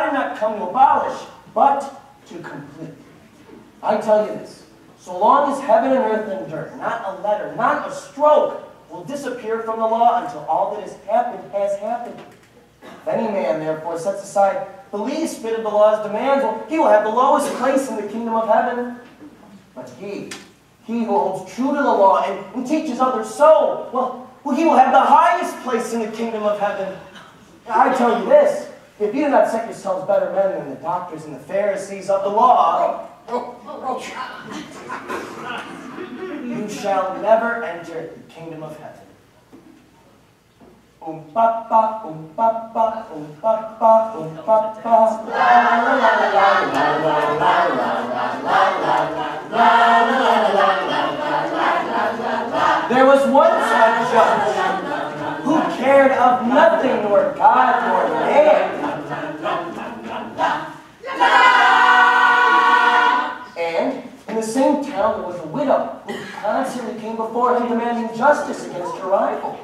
did not come to abolish, but to complete. I tell you this, so long as heaven and earth endure, not a letter, not a stroke will disappear from the law until all that has happened. If any man, therefore, sets aside the least bit of the law's demands, well, he will have the lowest place in the kingdom of heaven. But he who holds true to the law and teaches others so, well, he will have the highest place in the kingdom of heaven. I tell you this, if you do not set yourselves better men than the doctors and the Pharisees of the law, you shall never enter the kingdom of heaven. Ba ba ba ba ba ba ba ba. There was once a judge who cared of nothing nor God nor man. And in the same town there was a widow who constantly came before him demanding justice against her rival.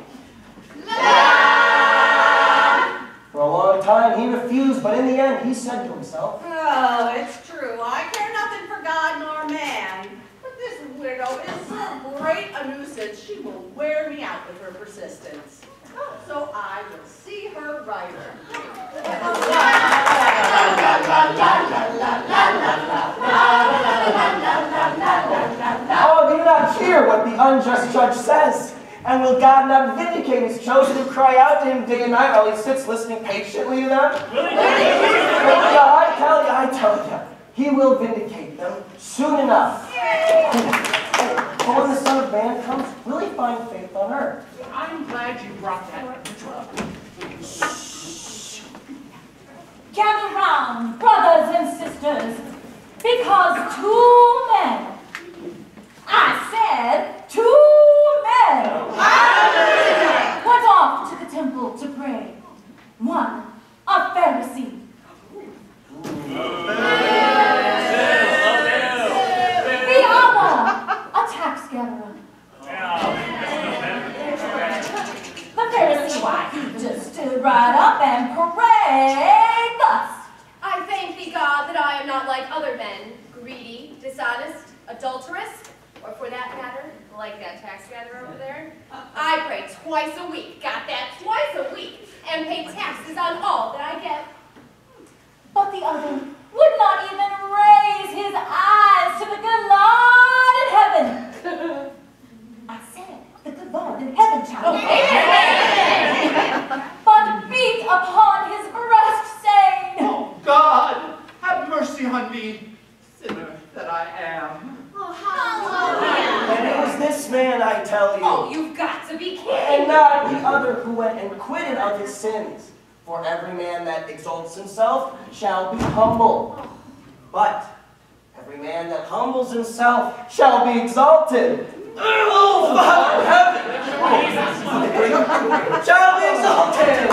For a long time he refused, but in the end he said to himself, "Oh, it's true. I care nothing for God nor man. But this widow is so great a nuisance, she will wear me out with her persistence. So I will see her righter." Oh, do you not hear what the unjust judge says? And will God not vindicate his chosen who cry out to him day and night while he sits listening patiently to them? Yeah, I tell you, he will vindicate them soon enough. But when the Son of Man comes, will he find faith on earth? I'm glad you brought that up. Gather round, brothers and sisters, because two men, I said 2 men, went off to the temple to pray. One, a Pharisee. The other, a tax gatherer. The Pharisee, why, he just stood right up and prayed thus. I thank thee, God, that I am not like other men, greedy, dishonest, adulterous, or for that matter, like that tax gatherer over there. I pray twice a week, got that, twice a week, and pay taxes on all that I get. But the other would not even raise his eyes to the good Lord in heaven. I said, the good Lord in heaven, child. But beat upon his breast, saying, Oh, God, have mercy on me, sinner that I am. And it was this man, I tell you. Oh, you've got to be kidding. And not the other who went and quitted of his sins. For every man that exalts himself shall be humbled. But every man that humbles himself shall be exalted. Oh, Father of heaven! Shall be exalted!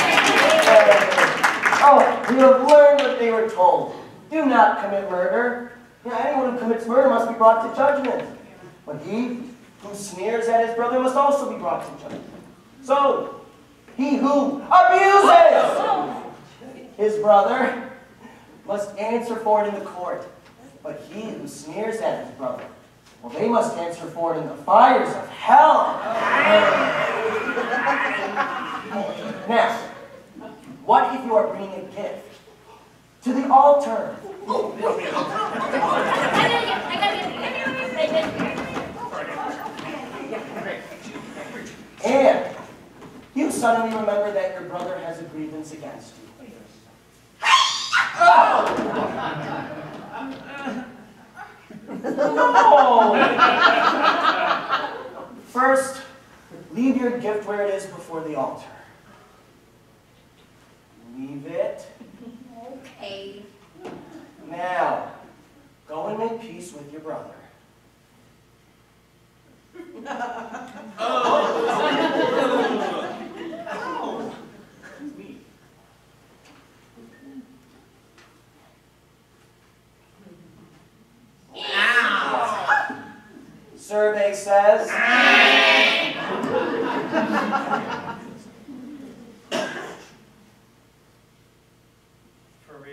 Oh, you have learned what they were told. Do not commit murder. Anyone who commits murder must be brought to judgment. But he who sneers at his brother must also be brought to judgment. So, he who abuses his brother must answer for it in the court. But he who sneers at his brother, well, they must answer for it in the fires of hell. Now, what if you are bringing a gift to the altar? And you suddenly remember that your brother has a grievance against you. No! First, leave your gift where it is before the altar. Leave it. Okay. Now, go and make peace with your brother. Survey says. For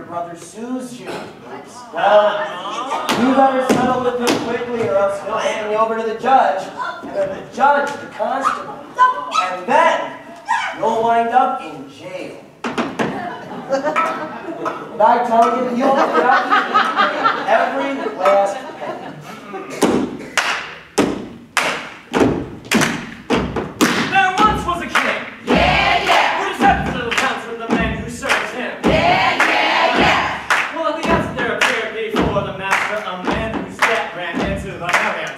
brother sues you. Well, you better settle with him quickly or else he'll hand you over to the judge, and then the judge, the constable, and then you'll wind up in jail. And I tell you that you'll get out every last penny. There once was a king. Who deserves little counts with the man who serves him. Well, at the outset there appeared before the master a man whose debt ran into the millions.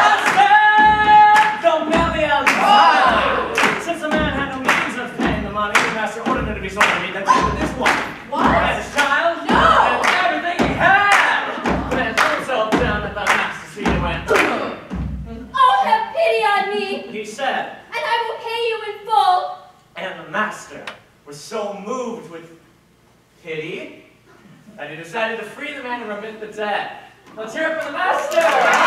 The millions! Since the man had no means of paying the money, the master ordered him to be sold to meet the debt with this one. And his child, and everything he had. Then threw himself down at the master's feet and went, Oh, have pity on me, he said, and I will pay you in full. and the master was so moved with pity that he decided to free the man and remit the debt. Let's hear it for the master!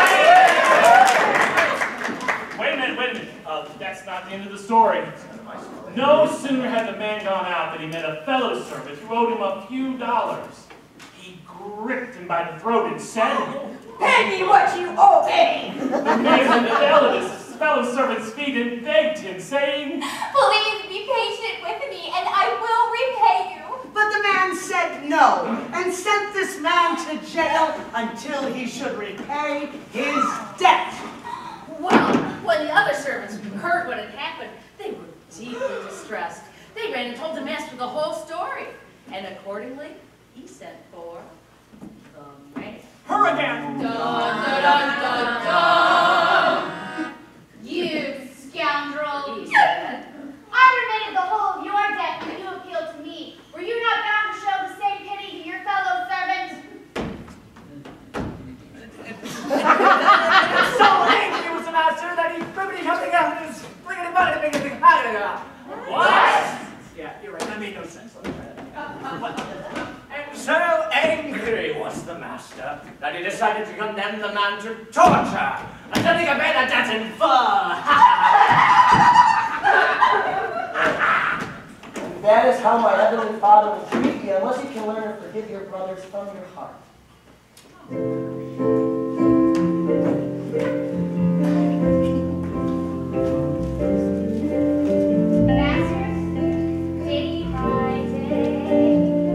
Wait a minute. That's not the end of the story. No sooner had the man gone out than he met a fellow servant who owed him a few dollars. He gripped him by the throat and said, Pay me what you owe me! the man fell at his fellow servant's feet and begged him, saying, Please be patient with me, and I will repay you. But the man said no, and sent this man to jail until he should repay his debt. Well, when the other servants heard what had happened, they were deeply distressed. They ran and told the master the whole story, and accordingly, he sent for the man. Her again! Dun, dun, dun, dun, dun. You scoundrel! He said, I remitted the whole of your debt when you appealed to me. Were you not bound to show the same pity to your fellow servants? So angry was the master that he riveted something out and was bringing him money to make it harder. What? Yeah, you're right. That made no sense. Let me try that. And so angry was the master that he decided to condemn the man to torture until he could pay the debt in full. And that is how my heavenly Father will treat you unless you can learn to forgive your brothers from your heart. Masters, day by day,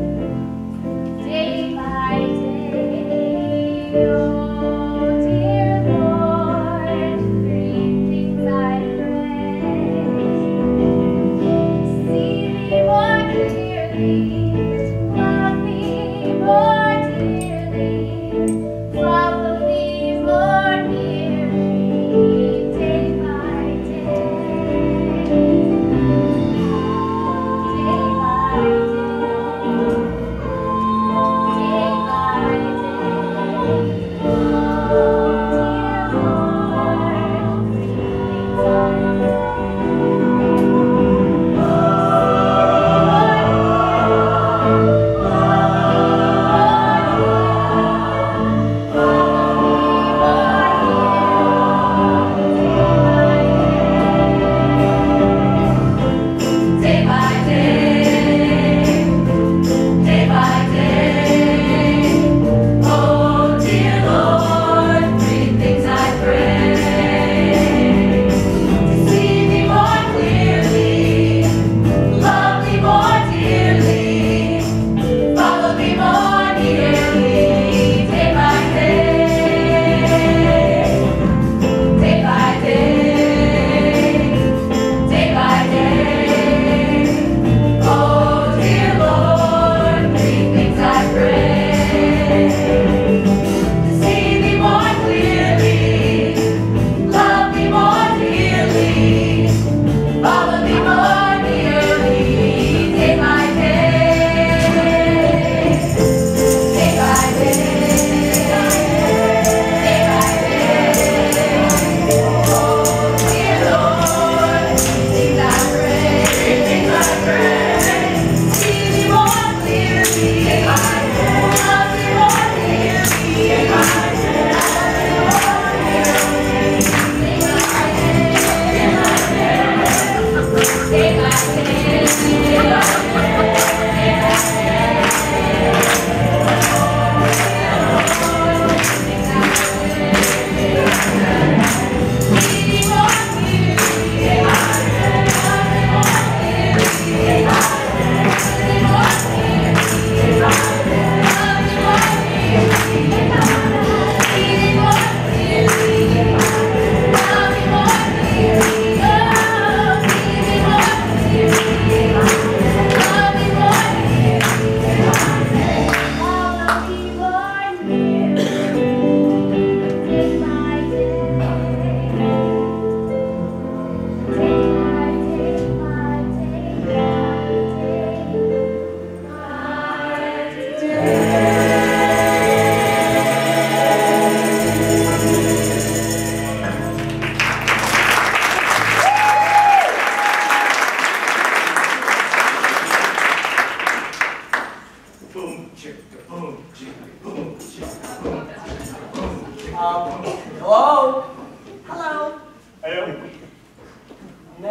oh dear Lord, three things I pray. See me more clearly, love me more dearly, follow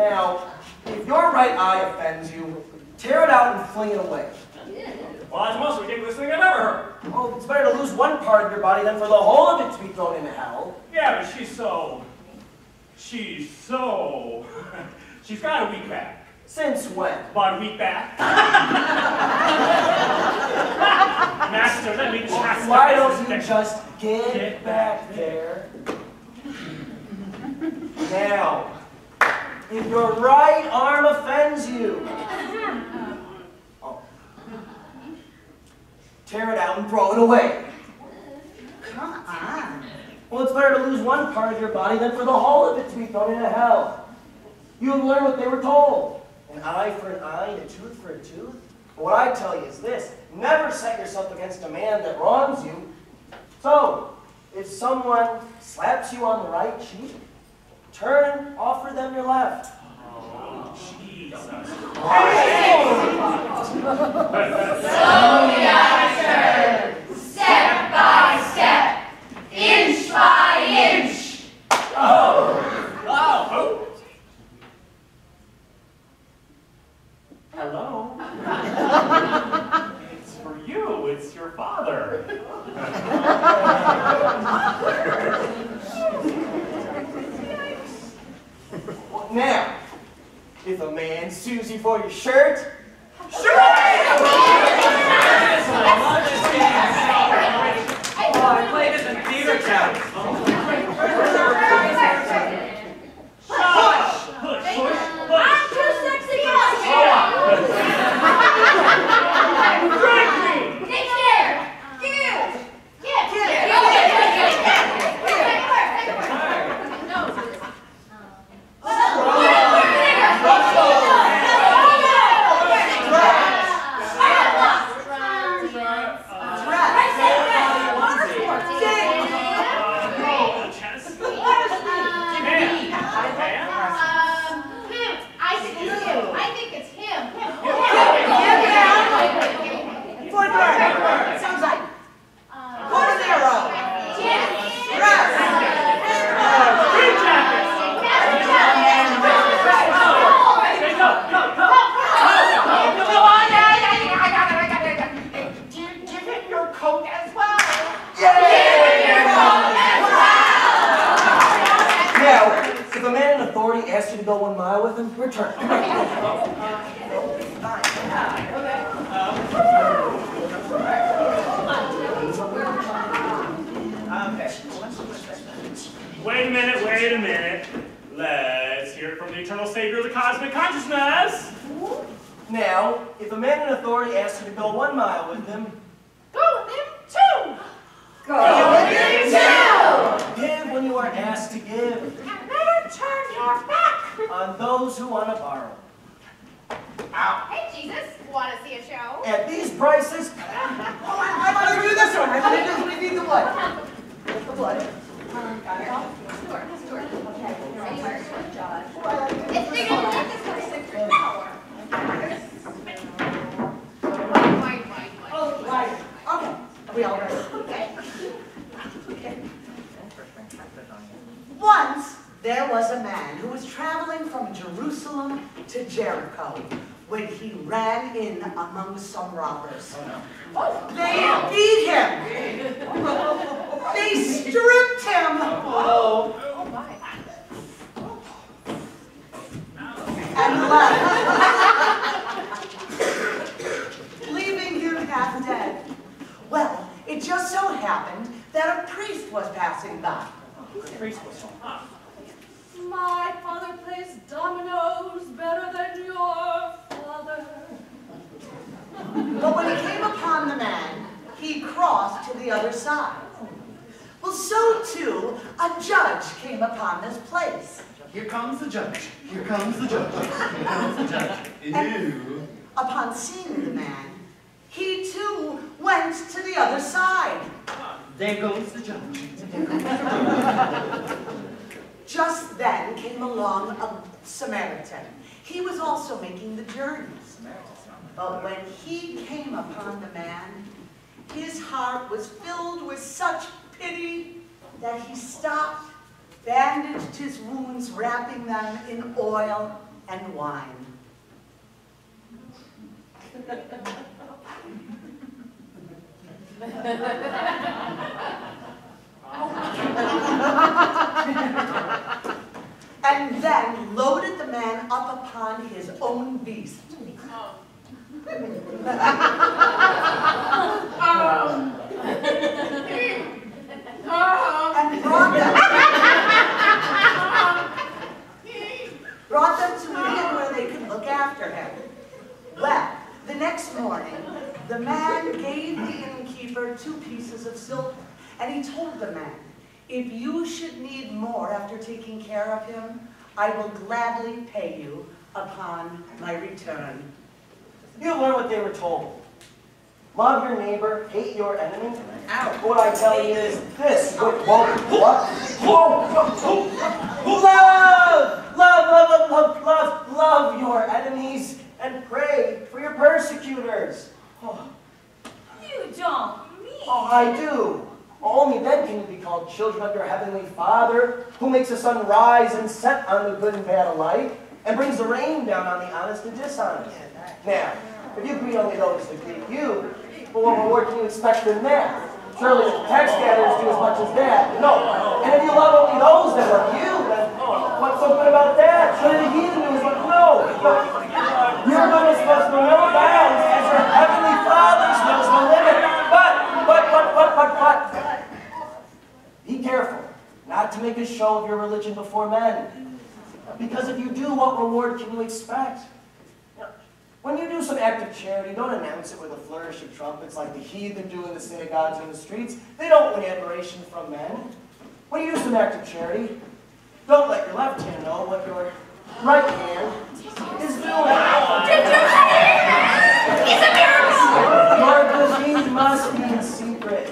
Now, if your right eye offends you, tear it out and fling it away. Well, that's the most ridiculous thing I've ever heard. Well, it's better to lose one part of your body than for the whole of it to be thrown into hell. Yeah, but she's got a weak back. Since when? About a week back. Master, let me chastise. Why don't you just get back there? Now, if your right arm offends you, tear it out and throw it away. Come on. Well, it's better to lose one part of your body than for the whole of it to be thrown into hell. You have learned what they were told. An eye for an eye and a tooth for a tooth. But what I tell you is this: never set yourself against a man that wrongs you. So, if someone slaps you on the right cheek, turn and offer them your left. Oh, Jesus. Slowly after, step by step, inch by inch. Oh. Hello. It's for you. It's your father. Now, if a man sues you for your shirt, I played this in theater town. I'm too sexy for Take care. Give. I think it's him. Footwear. Sounds like Cornero. Give him your coat as well. now, if a man in authority asks you to go 1 mile with him, return. Wait a minute. Let's hear it from the eternal savior of the cosmic consciousness. Now, if a man in authority asks you to go 1 mile with him, Go with him too. give when you are asked to give And never turn your back. on those who want to borrow. Hey, Jesus, want to see a show? At these prices, I want to do this one. I want to do. We need the blood. Where's the blood? Stuart. Anywhere. It's bigger than this for secret power. Mike. Oh, right. Okay. Are we all ready? Okay. Once there was a man who was traveling from Jerusalem to Jericho when he ran in among some robbers. They beat him. They stripped him. Oh my. And left, leaving him half dead. Well, it just so happened that a priest was passing by. My father plays dominoes better than your father. But when he came upon the man, he crossed to the other side. Well, so too, a judge came upon this place. Here comes the judge. Here comes the judge. Here comes the judge. And upon seeing the man, he too went to the other side. There goes the judge. Just then came along a Samaritan. He was also making the journey. But when he came upon the man, his heart was filled with such pity that he stopped, bandaged his wounds, wrapping them in oil, and wine. And then loaded the man up upon his own beast. And brought them to an inn where they could look after him. Well, the next morning, the man gave the innkeeper 2 pieces of silver, and he told the man, if you should need more after taking care of him, I will gladly pay you upon my return. You learn what they were told. Love your neighbor, hate your enemy. What I tell you is this. Love your enemies and pray for your persecutors. Oh. You don't mean. Oh, I do. Only then can you be called children of your heavenly Father, who makes the sun rise and set on the good and bad alike, and brings the rain down on the honest and dishonest. Now, if you greet only those that greet you, well, what reward can you expect in that? Surely the tax gatherers do as much as that. No. And if you love only those that love you, then what's so good about that? Surely the heathen do as much. No. Your goodness must know no bounds, as your heavenly Father's knows no limit. But. Be careful not to make a show of your religion before men. Because if you do, what reward can you expect? When you do some act of charity, don't announce it with a flourish of trumpets like the heathen do in the synagogues and the streets. They don't win admiration from men. When you do some act of charity, don't let your left hand know what your right hand is doing. Did you see? It's a miracle! Your good deed must be in secret.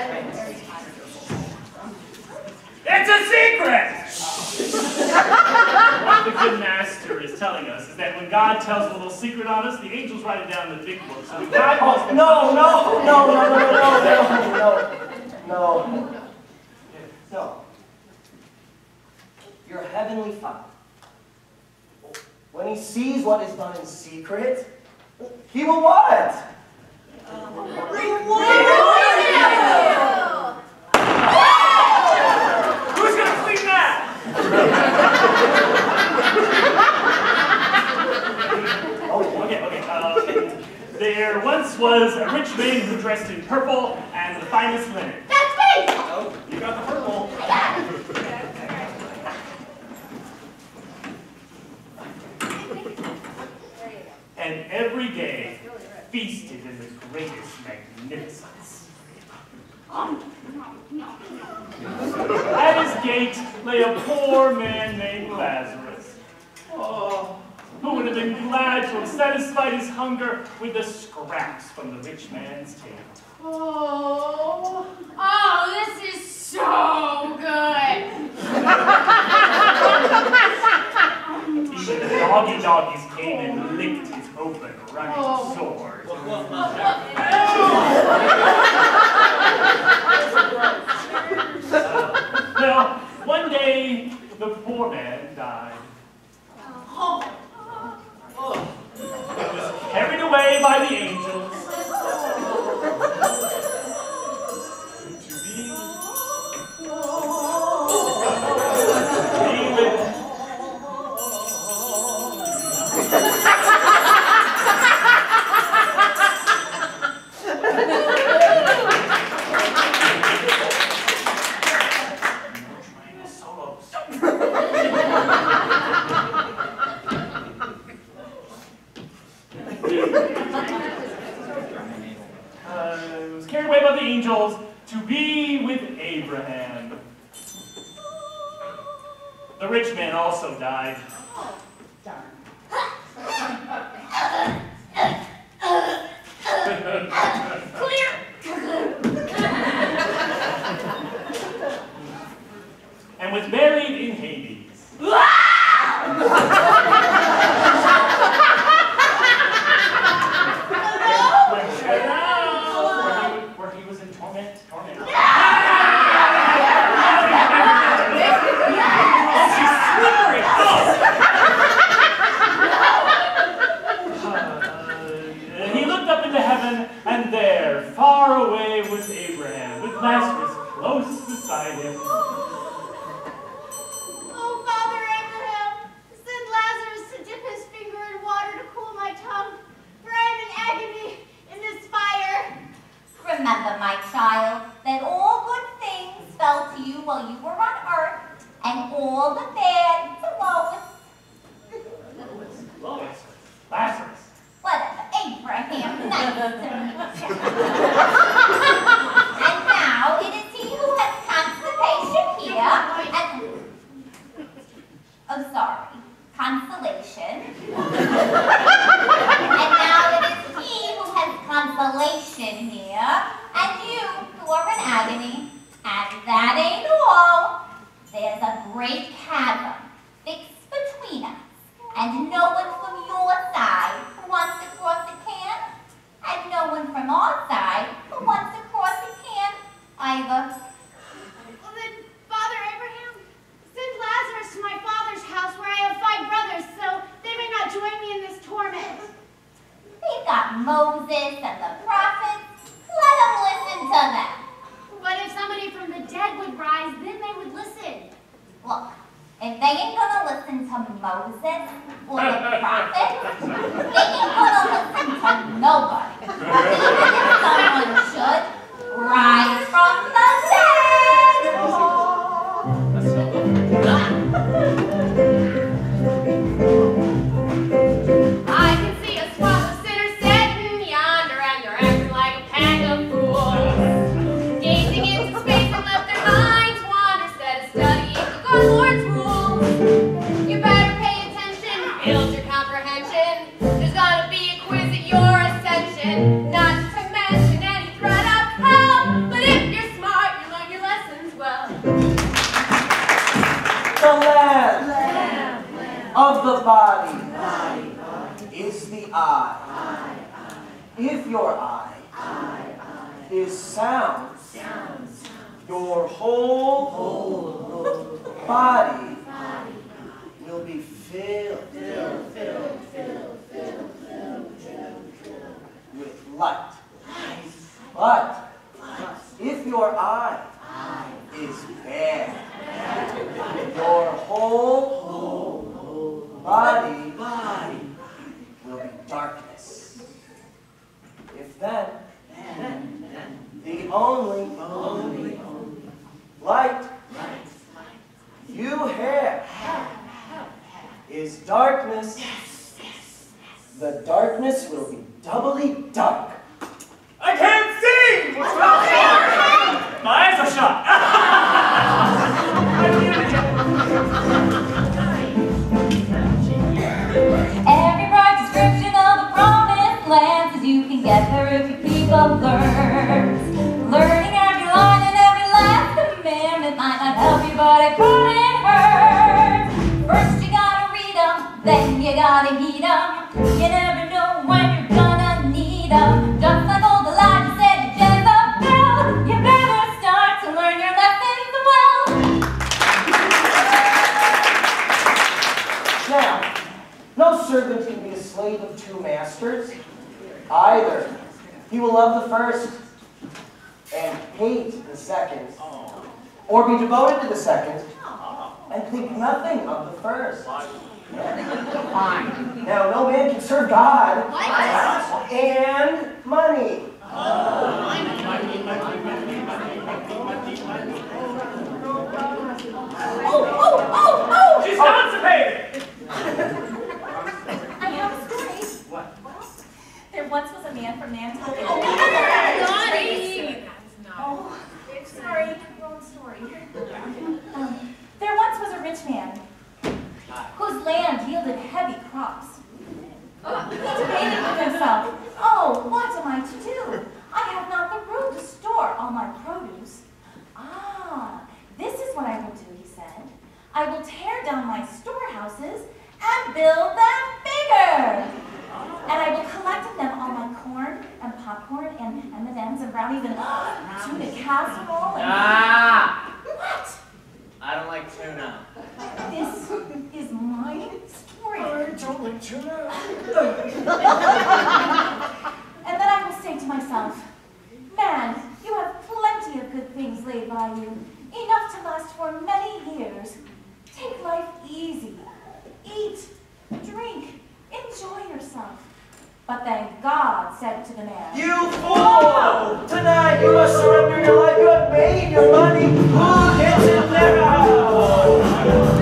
It's a secret! What the good master is telling us is that when God tells a little secret on us, the angels write it down in the big book. So God No. Your heavenly Father, when he sees what is done in secret, he will what? Reward you! Who's going to clean that? Okay. There once was a rich man who dressed in purple and the finest linen. That's me! Oh, you got the purple. And every day feasted in the greatest magnificence. At his gate lay a poor man named Lazarus, who would have been glad to have satisfied his hunger with the scraps from the rich man's table. Oh, this is so good! Even the doggies came and licked his open, running sword. Well, one day, the poor man died. He was carried away by the angels to be with was carried away by the angels to be with Abraham. The rich man also died. And was buried in Hades. Where he was in torment. Oh, she's slippery! Oh! all the bad to Lois. Lois. Lazarus. Whatever, Abraham, nice to meet you. And now it is he who has constipation here, and, oh sorry, consolation. And now it is he who has consolation here, and you who are in agony, and that ain't all. There's a great chasm fixed between us, and no one from your side who wants to cross the can, and no one from our side who wants to cross the can either. Well then, Father Abraham, send Lazarus to my father's house where I have 5 brothers, so they may not join me in this torment. We've got Moses and the prophets. Let them listen to them. But if somebody from the dead would rise, then they would listen. Look, if they ain't gonna listen to Moses or the prophets, they ain't gonna listen to nobody. Even if someone should rise from the dead. I can see a squad of sinners sitting yonder, and they're acting like a pack of fools, gazing into space and let their minds wander instead of studying the good Lord's rules. You better pay attention, build your comprehension. There's gonna be a quiz at your ascension, not to mention any threat of hell. But if you're smart, you learn your lessons well. The land of the body is the eye. If your eye is sound, your whole body will be filled with light. But if your eye is bare, your whole body will be darkness. If then, the only light you have is darkness, the darkness will be doubly dark. I can't see! What's wrong? My eyes are shut. Every bright description of the promised land says you can get there if you keep alert. Learning every line and every last commandment might not help you, but it couldn't hurt. First you gotta read them, then you gotta heed them. You never know when you're gonna need them. Just like old Elijah said to Jezebel, you better start to learn your lessons well. Now, no servant can be a slave of 2 masters. Either he will love the first and hate the second, or be devoted to the second and think nothing of the first. Now, no man can serve God and money. Oh! She's constipated! I have a story. What? There once was a man from Nantucket. Oh, sorry, wrong story. There once was a rich man whose land yielded heavy crops. He debated with himself, oh, what am I to do? I have not the room to store all my produce. This is what I will do, he said. I will tear down my storehouses and build them bigger. And I will collect in them all my corn and popcorn and M&Ms and brownies and tuna casserole and... What? I don't like tuna. This is my story. I don't like tuna. And then I will say to myself, man, you have plenty of good things laid by you, enough to last for many years. Take life easy. Eat, drink, enjoy yourself. But then God said to the man, You fool! Tonight you must surrender your life. You have made your money. Who gets it now?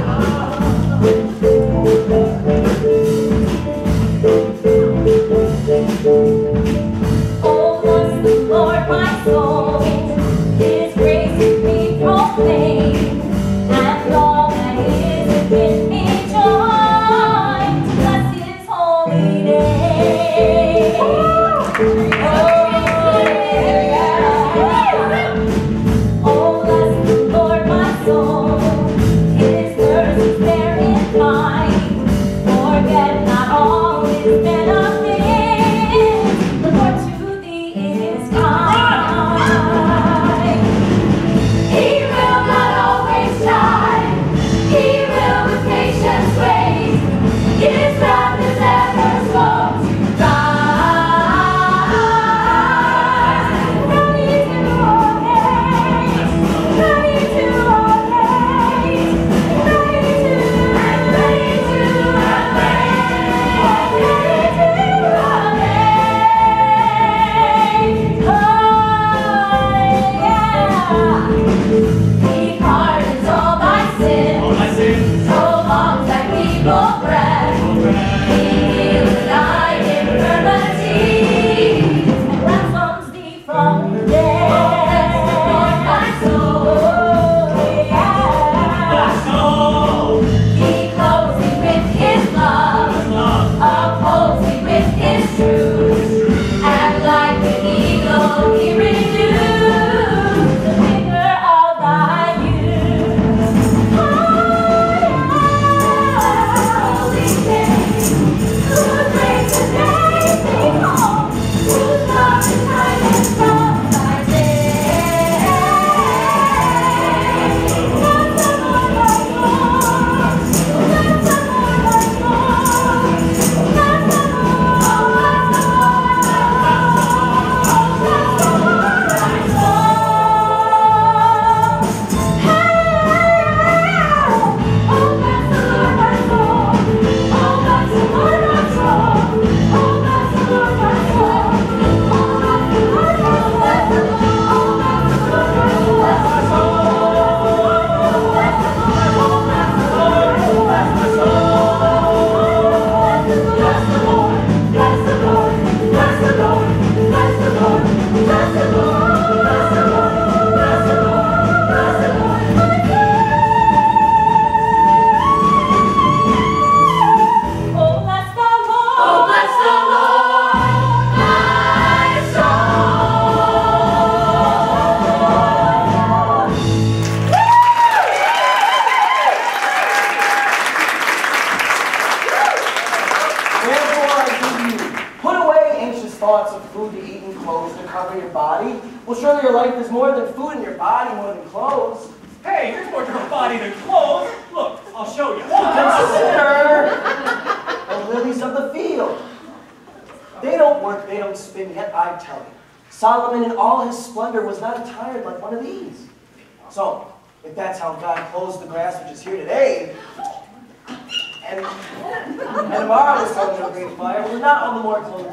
lots of food to eat and clothes to cover your body. Well, surely your life is more than food and your body more than clothes. Hey, there's more to her body than clothes. Look, I'll show you. Consider the lilies of the field. They don't work, they don't spin, yet I tell you, Solomon in all his splendor was not attired like one of these. So, if that's how God clothes the grass which is here today, and tomorrow is coming to a great fire, we're not all the more clothed.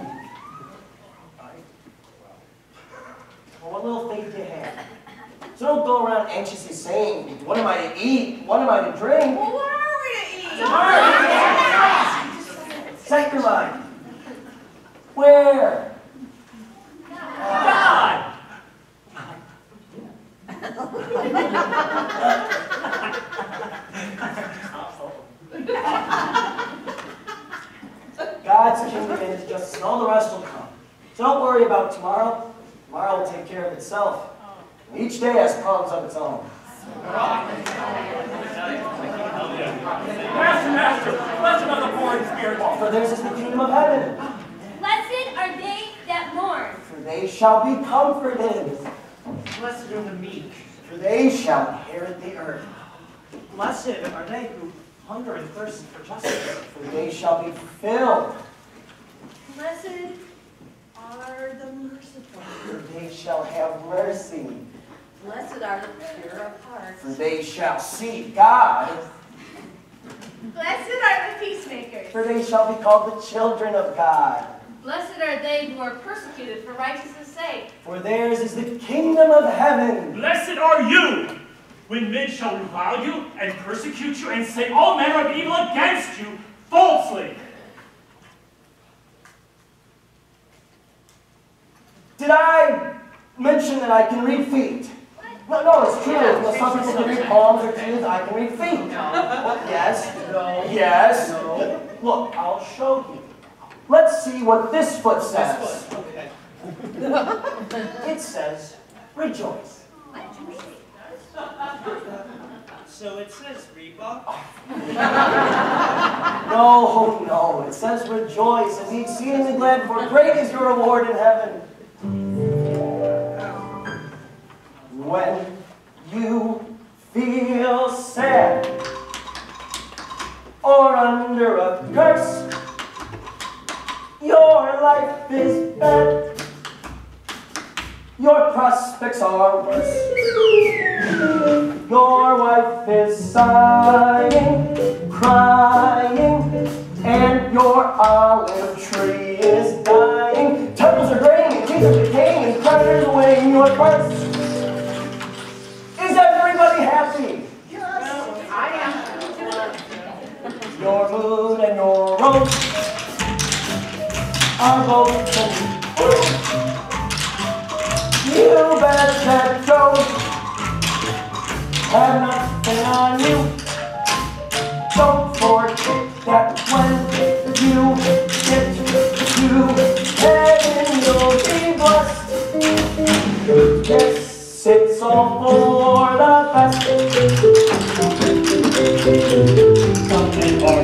Well, what little faith you have. So don't go around anxiously saying, what am I to eat? What am I to drink? Well, what are we to eat? Set your mind. Where? God! God's kingdom is justice, and all the rest will come. So don't worry about tomorrow. Tomorrow will take care of itself. Each day has problems of its own. Master, bless another foreign spirit. For theirs is the kingdom of heaven. Blessed are they that mourn. For they shall be comforted. Blessed are the meek. For they shall inherit the earth. Blessed are they who hunger and thirst for justice. For they shall be filled. Blessed are the merciful. For they shall have mercy. Blessed are the pure of heart. For they shall see God. Blessed are the peacemakers. For they shall be called the children of God. Blessed are they who are persecuted for righteousness' sake. For theirs is the kingdom of heaven. Blessed are you when men shall revile you and persecute you and say all manner of evil against you falsely. Did I mention that I can read feet? No, it's true. Well, some people can read palms or teeth. I can read feet. Yes. No. Yes. No. Look, I'll show you. Let's see what this foot says. Okay. It says, rejoice. So it says Reebok? No. It says rejoice and be exceedingly glad, for great is your reward in heaven. When you feel sad or under a curse, your life is bad, your prospects are worse. Your wife is sighing, crying, and your olive tree is dying. Temples are graying, and teeth are decaying, and creditors are weighing your purse. Is everybody happy? Yes, I am. Your mood and your road are both in blue. You bet that Joe have nothing on you. Don't forget that when you get to heaven, you'll be blessed. Yes, it's all for the best. Something are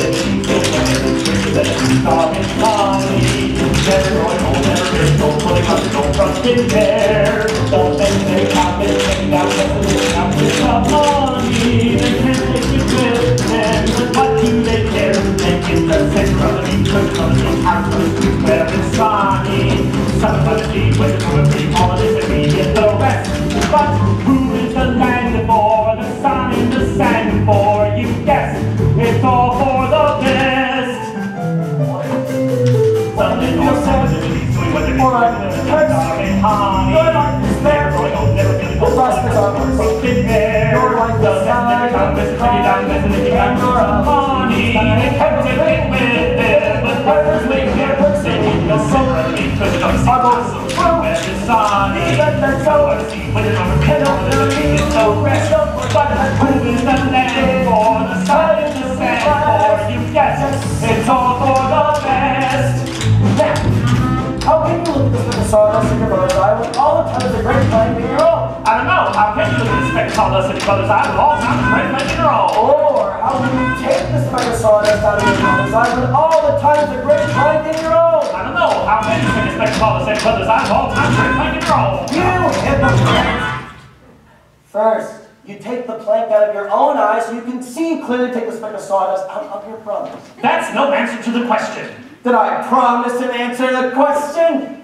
starting money. Never going home, never been no putting up, no trust in there. Don't think they have it, and now they're out with the money. They can't take it with them, but what do they care? They get the same from the beach, from the house, from the street, where it's sunny. Somebody with the holidays and we get the rest. But who is the land for, the sun in the sand for? You guess, it's all for the best. Something or something, doing what they're doing, honey. Your life is there. Never really go prospects are worse. something there. Your life is never come, listen, take it down, listen, if you got your money. They kept it with them, but others make their percentage. No summer, because it's not so where it's sunny. So I see when it's on the red, on the beach, it's no rest. But who is the land for, the sun in the sand for? You guess it's all for the best. Now, how can you look at this with a sawdust in your brother's eye when all the time is a great time being your own? I don't know, how can you look at this speck sawdust in your brother's eye with all sounds great like your own? Or how How will you take this speck of sawdust out of your brother's eyes when all the time's a great plank in your own? I don't know how many can expect all the same brother's eyes all time for like in your own. You hypocrite! First, you take the plank out of your own eyes so you can see clearly, take the speck of sawdust out of your brother's. That's no answer to the question. Did I promise an answer to the question?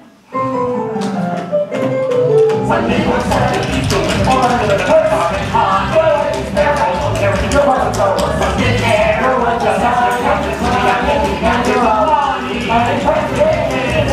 Sunday or Saturday, doing more than a perfect time. Your brother's over. Sunday air, just as your couch is money, I'm making and you're all money. I'm perfect.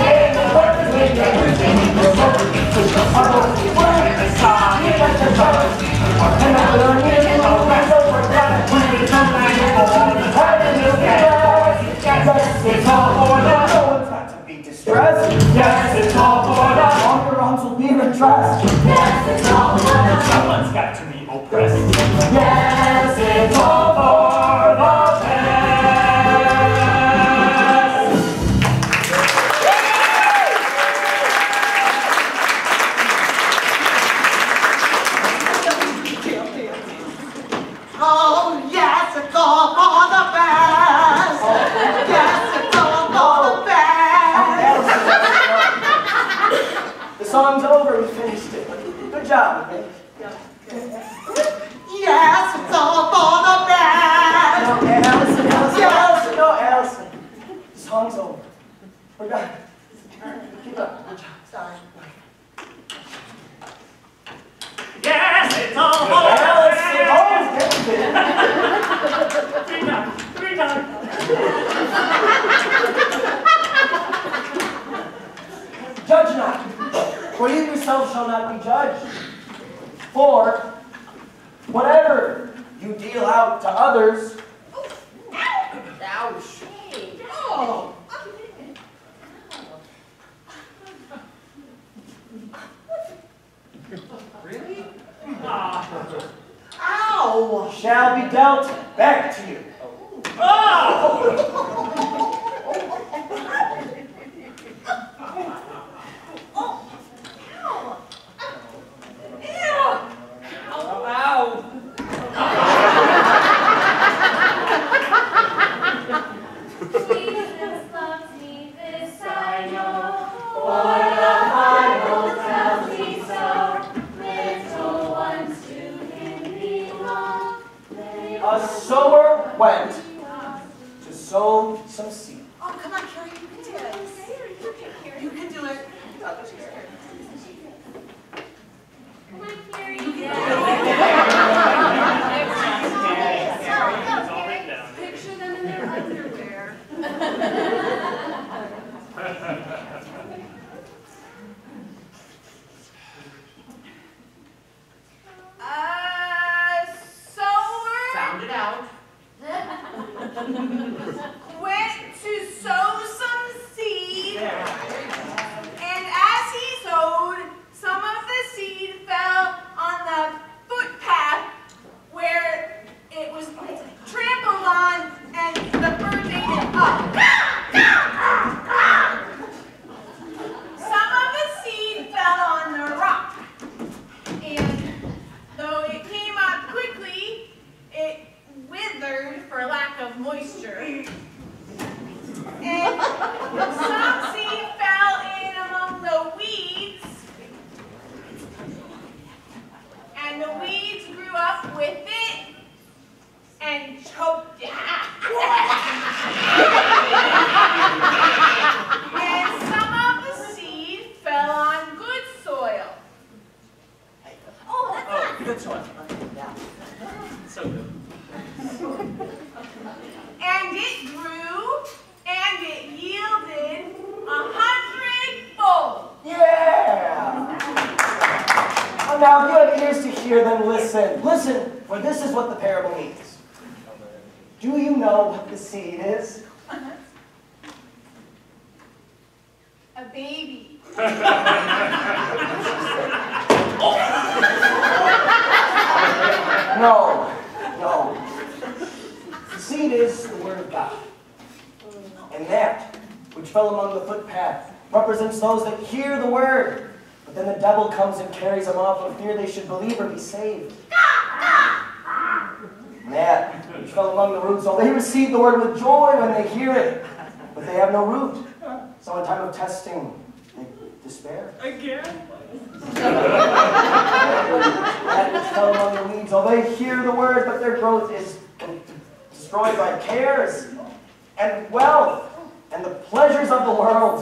Push your heart over the word in the sky. You got your brothers. And I learned you to know that's over. When it's all night for the heart in the sky. It's all for the no one's got to be distressed. Yes, it's all for the longer wrongs will be redressed. Yes, it's all for the someone's got to be oppressed. Yes, it's all for the Oh, yes, it's all for the best. Yes, it's all for the best. The song's over, we finished it. Good job, okay? Yes, it's all for the best. No, Allison, Allison, no, Allison. The song's over. We're done. Keep up. Good job. Sorry. Yes, it's all for the Allison, always getting it. Three times. Judge not, for you yourself shall not be judged. For whatever you deal out to others, Ouch. Oh. Really? Ow! shall be dealt back to you. Jesus loves me, this I know, for the Bible tells me so. Little ones to him belong. A sower went to sow some seed. Oh, come on, Carrie, you can do it. You can do it. Come on, Carrie. It's all written down. Picture them in their underwear. Sower Sound it out. went to sow some seed, and as he sowed, some of the seed fell on the footpath where it was trampled on, and the bird ate it up. Some of the seed fell on the rock, and though it came up quickly, it withered for lack of moisture. And some seed fell in among the weeds, and the weeds grew up with it and choked it. And some of the seed fell on good soil. Oh, that's Good choice. So good. And it grew, and it yielded 100-fold. Yeah! Oh, now, if you have ears to hear, then listen. Listen, for this is what the parable means. Do you know what the seed is? A baby. No, no. The seed is the Word of God. And that which fell among the footpath represents those that hear the Word, but then the devil comes and carries them off for fear they should believe or be saved. And that which which fell among the roots, they receive the word with joy when they hear it, but they have no root. So in time of testing, they despair. Again? That which fell among the weeds, they hear the word, but their growth is destroyed by cares and wealth and the pleasures of the world.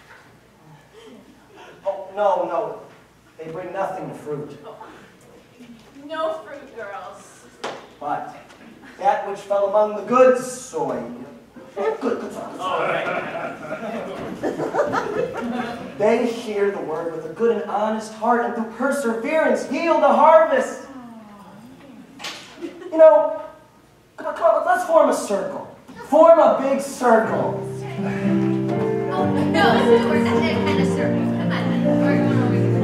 Oh, no, they bring nothing to fruit. No fruit, girls. But that which fell among the good soil, good soil. All right. They hear the word with a good and honest heart, and through perseverance yield a harvest. You know, come on, let's form a circle. Form a big circle. Oh, no, we're not that kind of circle. Come on, we're going over here.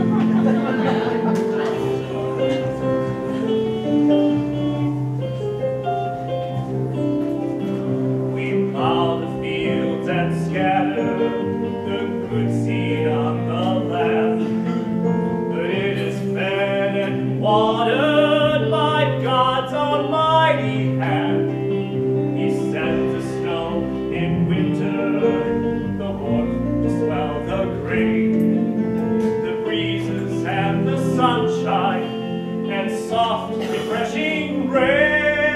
We plow the fields and scatter the good seed on the land, but it is fed and watered by God's almighty hand. He sent the snow in winter, the warmth to swell the grain, the breezes and the sunshine, and soft, refreshing rain.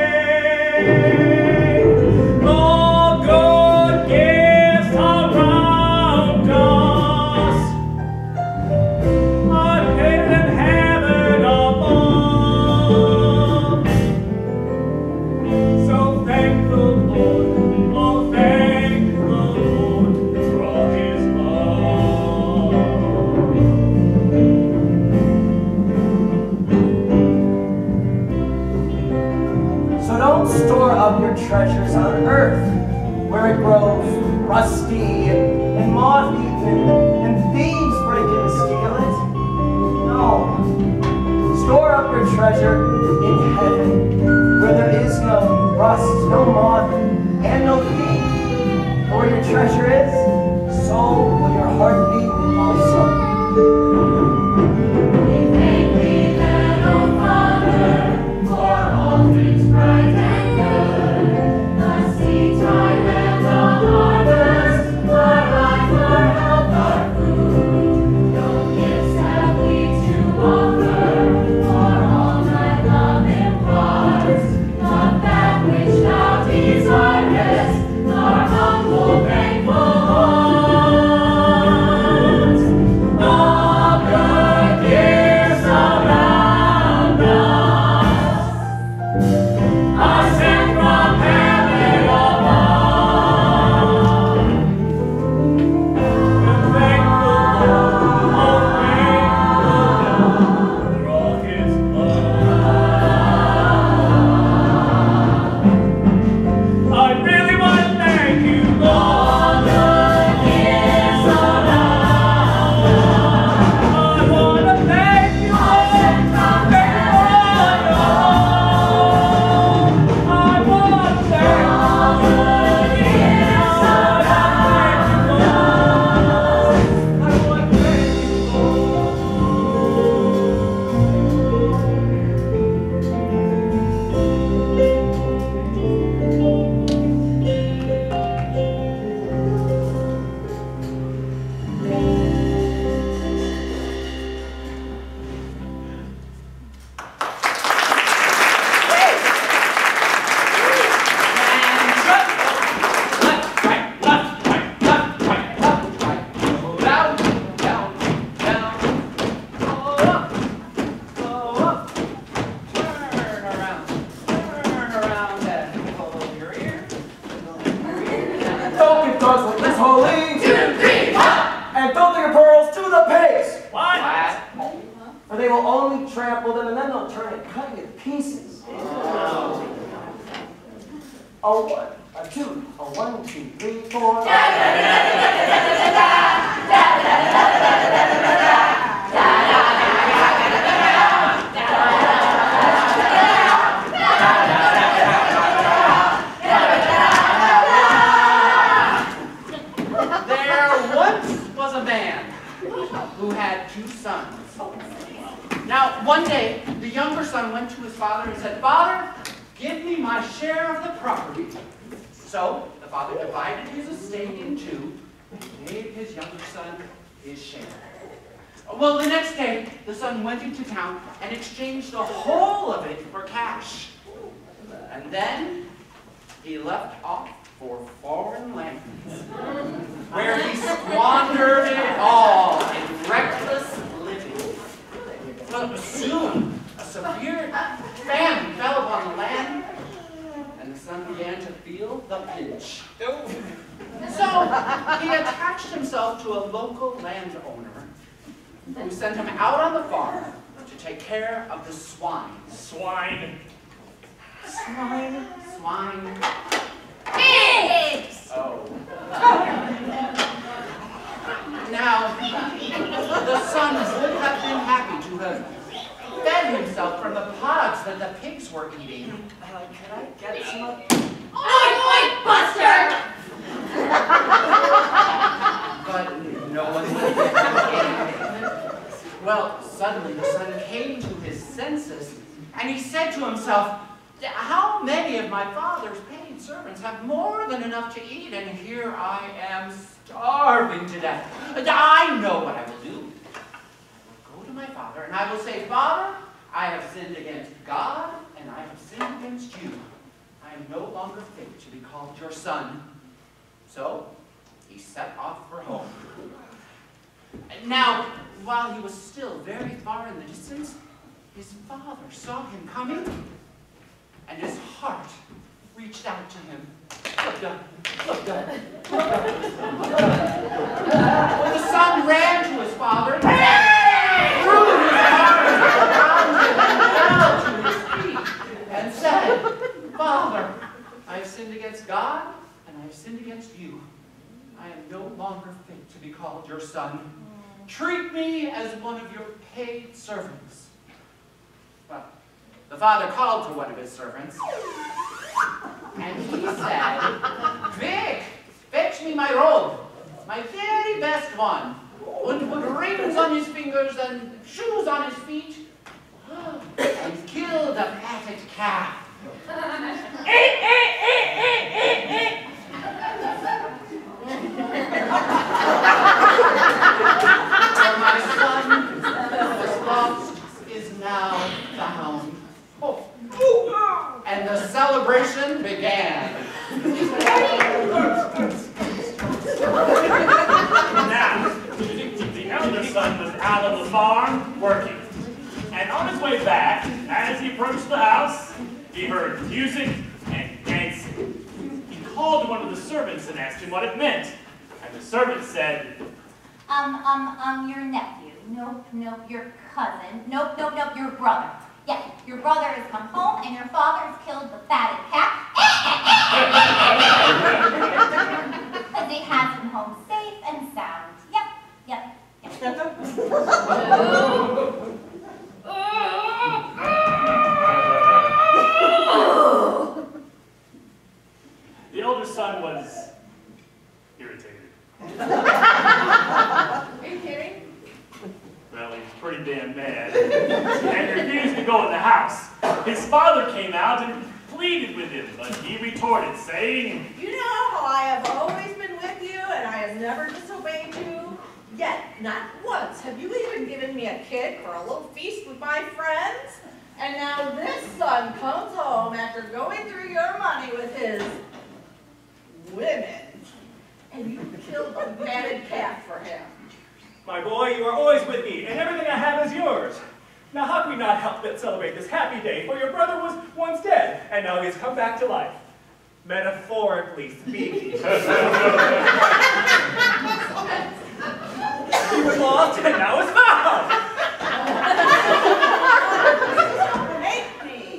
All good gifts around us are hidden in heaven above. So thank the Lord, oh thank the Lord for all His So don't store up your treasures on earth, where it grows rusty and moth-eaten, and thieves break in and steal it. No. Store up your treasure in heaven, where there is no rust, no moth, and no thief. For where your treasure is, so will your heart be also. For they will only trample them, and then they'll turn and cut you to pieces. A 1, a 2, a 1, 2, 3, 4. There once was a man who had 2 sons. Now, one day, the younger son went to his father and said, "Father, give me my share of the property. So the father divided his estate in two and gave his younger son his share. Well, the next day, the son went into town and exchanged the whole of it for cash. And then he left off for foreign lands, where he squandered it all in reckless living. But soon, a severe famine fell upon the land, and the son began to feel the pinch. So he attached himself to a local landowner who sent him out on the farm to take care of the swine. Swine. Swine? Swine. Pigs! Oh. Now, the son would have been happy to have fed himself from the pods that the pigs were eating. Can I get some? Oink, oink, Buster! But no one would get Well, suddenly the son came to his senses, and he said to himself, how many of my father's paid servants have more than enough to eat, and here I am starving to death. I know what I will do. I will go to my father, and I will say, Father, I have sinned against God, and I have sinned against you. I am no longer fit to be called your son. So he set off for home. Now, while he was still very far in the distance, his father saw him coming, and his heart reached out to him. Look, Dad, look, Dad, look, Dad. Well, the son ran to his father, threw his arms around him, and fell to his feet, and said, Father, I have sinned against God, and I have sinned against you. I am no longer fit to be called your son. Treat me as one of your paid servants. Well, the father called to one of his servants, and he said, Vic, fetch me my robe, my very best one, and put rings on his fingers and shoes on his feet, and kill the fatted calf. For my son was lost is now found. Oh. And the celebration began. Now, the elder son was out of the farm working. And on his way back, as he approached the house, he heard music and dancing. He called to one of the servants and asked him what it meant. And the servant said, your nephew. Nope, your cousin. Nope, your brother. Yeah, your brother has come home and your father has killed the fatted calf. Because he has him home safe and sound. Yep. The older son was irritated. Are you kidding? Well, he was pretty damn mad and refused to go in the house. His father came out and pleaded with him, but he retorted, saying, You know how I have always been with you, and I have never disobeyed you? Yet, not once have you even given me a kid for a little feast with my friends. And now this son comes home after going through your money with his women, and you killed a fatted calf for him. My boy, you are always with me, and everything I have is yours. Now how can we not help but celebrate this happy day, for your brother was once dead, and now he has come back to life. Metaphorically speaking. He was lost, and now is found! Make me!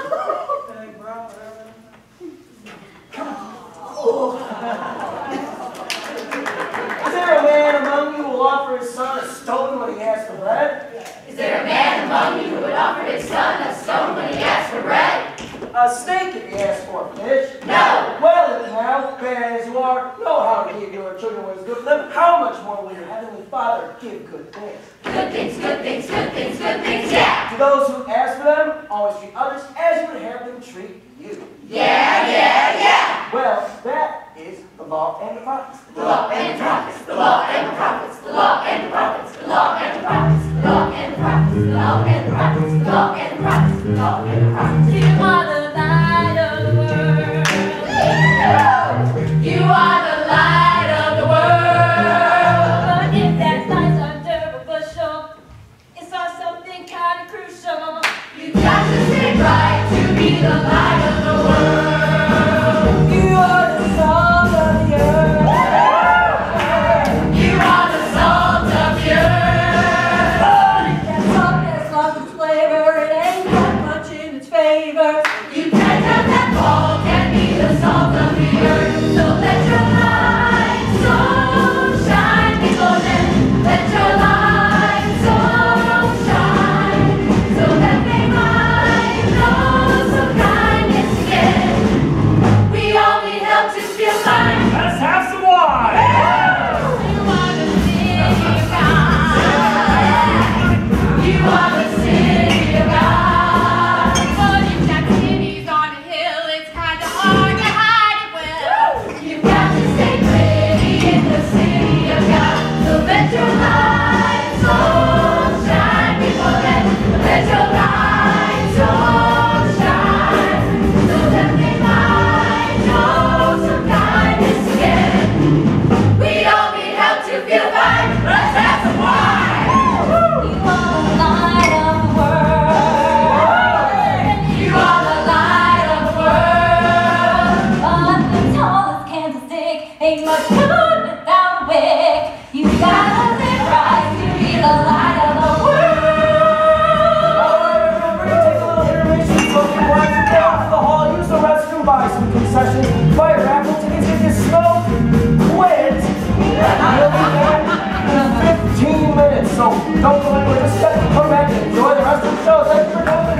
Is there a man among you who will offer his son a stone when he asks for bread? Is there a man among you who would offer his son a stone when he asks for bread? A steak if he asks for a fish? No! Well, if now, bad as you are, know how to give your children what is good for them, how much more will your heavenly Father give good things? Good things, good things, good things, good things, yeah! To those who ask for them, always treat others as you would have them treat you. Yeah! law and the prophets. The law and the prophets, the law and the prophets, the law and the prophets, the law and the prophets, the law and the prophets, the law and the prophets, the law and the prophets, the law and the prophets. You are the light of the world. You are the light of the world. But if that light's under a bushel, it's on something kind of crucial. You got to stay bright to be the light of the world. You are the salt of the earth. You are the salt of the earth. But if that salt has lost its flavor, it ain't got much in its favor. You can't have that ball, can't be the salt of the earth. So let your light so shine before them. Let your light so shine, so that they might know some kindness again. We all need help to feel fine. Let's have some wine. You are the city of God. You are the city of God. But if that city's on a hill, it's kinda hard to hide it well. You've got to stay pretty in the city of God. So let your light so shine before them. Let your light so shine, so that they might know some kindness again. We all need help to feel fine. Let's have some wine. You are the light of the world. You are the light of the world. But the tallest candlestick ain't much good without a wick. You gotta live right to be the light of the Alright, everybody, take a little intermission. So if you want to get off the hall, use the restroom, buy some concessions, buy a raffle tickets. If you smoke, quit. We'll be there in 15 minutes. So don't go anywhere. Just come back and enjoy the rest of the show. Thank you for coming.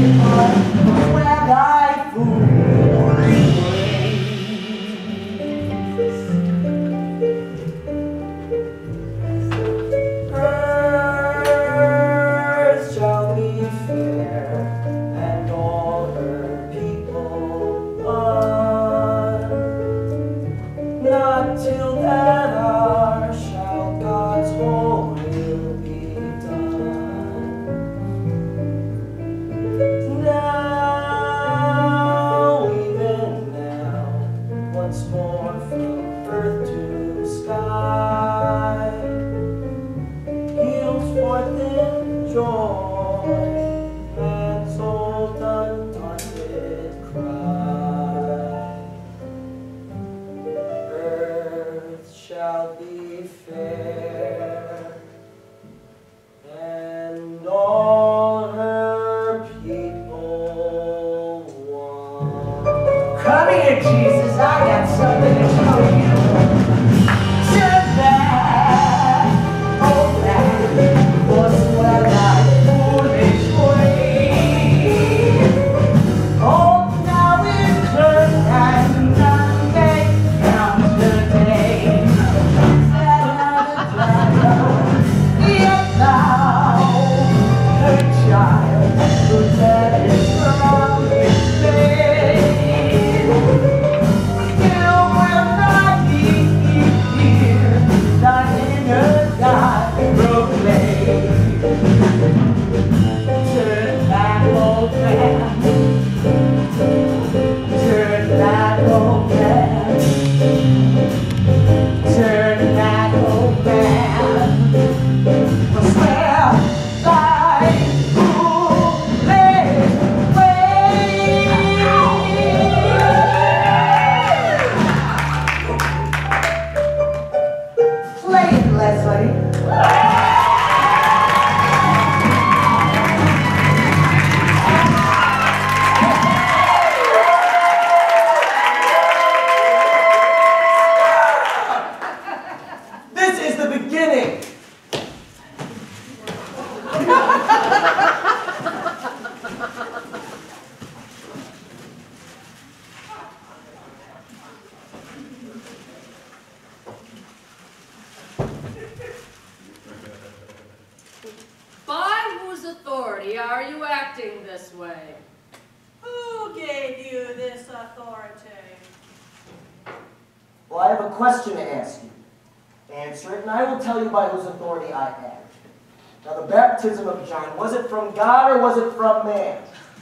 Baptism of John, was it from God or was it from man?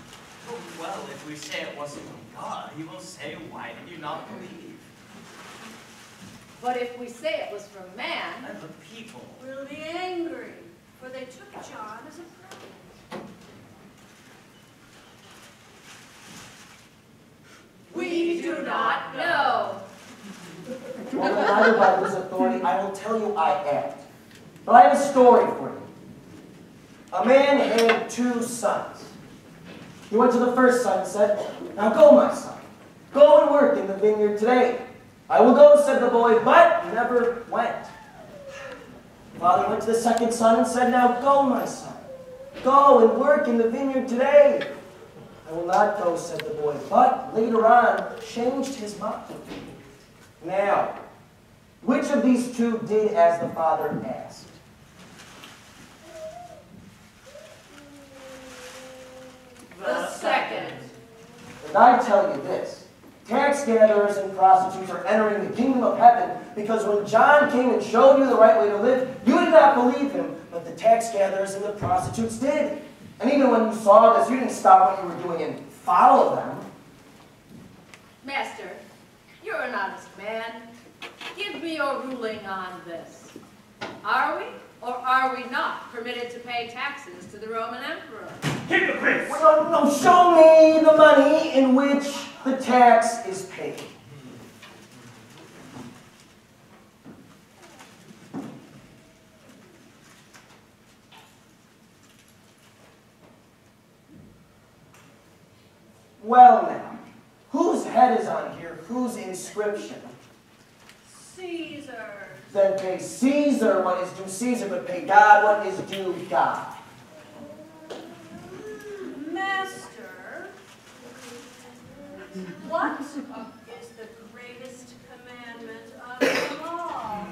Well, if we say it wasn't from God, he will say, why did you not believe? But if we say it was from man, And the people we'll be angry, for they took John as a prophet. We do not know. Well, neither by whose authority I will tell you I act. But I have a story for you. A man had 2 sons. He went to the first son and said, "Now go, my son. Go and work in the vineyard today." "I will go," said the boy, but never went. Father went to the second son and said, "Now go, my son. Go and work in the vineyard today." "I will not go," said the boy, but later on changed his mind. Now, which of these 2 did as the father asked? The second. And I tell you this, tax gatherers and prostitutes are entering the kingdom of heaven because when John came and showed you the right way to live, you did not believe him, but the tax gatherers and the prostitutes did. And even when you saw this, you didn't stop what you were doing and follow them. Master, you're an honest man. Give me your ruling on this. Are we or are we not permitted to pay taxes to the Roman emperor? Hypocrites! No, show me the money in which the tax is paid. Well now, whose head is on here? Whose inscription? Caesar's. Then pay Caesar what is due Caesar, but pay God what is due God. Master, What? Is the greatest commandment of them all.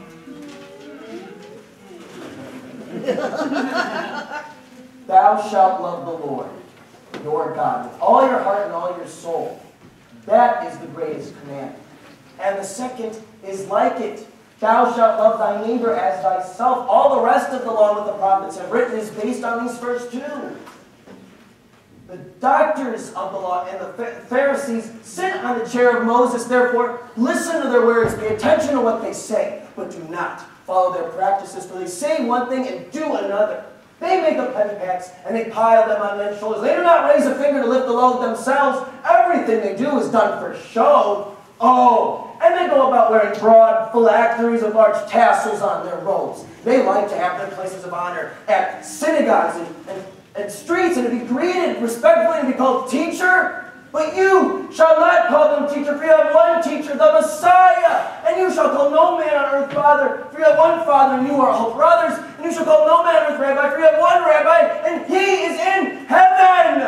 Thou shalt love the Lord, your God, with all your heart and all your soul. That is the greatest commandment. And the second is like it. Thou shalt love thy neighbor as thyself. All the rest of the law that the prophets have written is based on these first two. The doctors of the law and the Pharisees sit on the chair of Moses. Therefore, listen to their words, pay attention to what they say, but do not follow their practices, for they say one thing and do another. They make up petty pacts and they pile them on men's shoulders. They do not raise a finger to lift the load themselves. Everything they do is done for show. Oh, and they go about wearing broad phylacteries of large tassels on their robes. They like to have their places of honor at synagogues and streets, and to be greeted respectfully and be called teacher. But you shall not call them teacher, for you have one teacher, the Messiah. And you shall call no man on earth father, for you have one Father, and you are all brothers. And you shall call no man on earth rabbi, for you have one rabbi, and he is in heaven.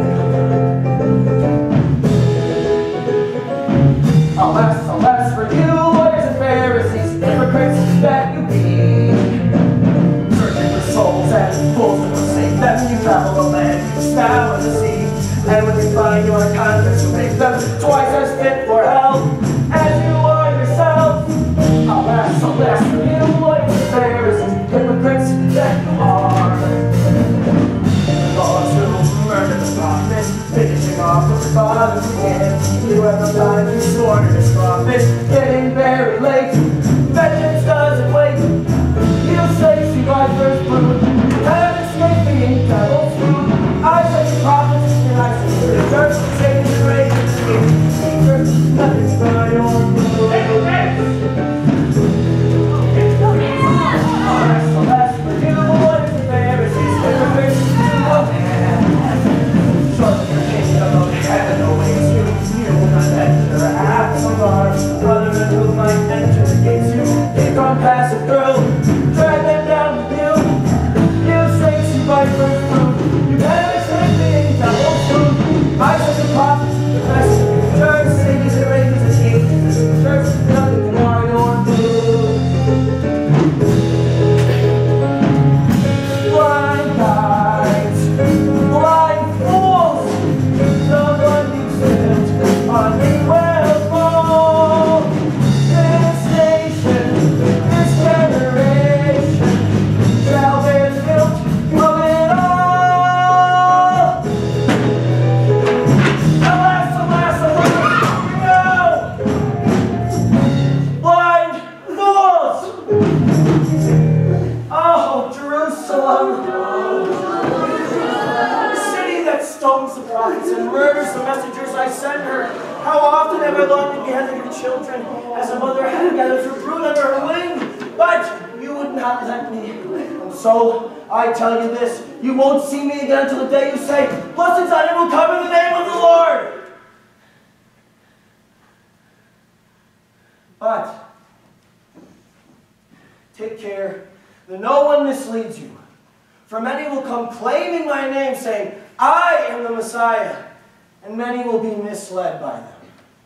Alas, alas for you, lawyers and Pharisees, hypocrites that you be. Searching for souls and fools to forsake them, you travel the land, you scour the sea. And when you find your converts, you make them twice as fit for hell as you are yourself. Alas, alas for you, lawyers and Pharisees, hypocrites that you are. Those who murder the prophets, finishing off what your fathers began. You have no time to slaughter his prophets, getting very late. Vengeance doesn't wait. You say she buys first fruit. Have escaped being devil's food. I say the prophets, and I say the church, Satan's the greatest teacher. Nothing's going on. Alas for you, lawyers and Pharisees, hypocrites of man. Surely your kingdom of heaven awaits you. You will not enter half so far. Brother who might enter against you, kick on passive through, drag them down with you. You say she by first fruit. You better say being devil's food. I say the prophets, the best of the church, Satan's the greatest teacher. Church, nothing can harm your food. Blind guides, blind fools, no one exempt on the well-fall. This nation, this generation, shall bear the guilt of it all. Alas, alas, alas, no! Blind fools! Oh, Jerusalem! The city that stones the prophets and murders the messengers I send her. How often have I longed to gather your children, as a mother had gathered her brood under her wing? But you would not let me. And so, I tell you this, you won't see me again until the day you say, blessed on him who come in the name of the Lord. But, take care that no one misleads you. For many will come claiming my name, saying, I am the Messiah, and many will be misled by them.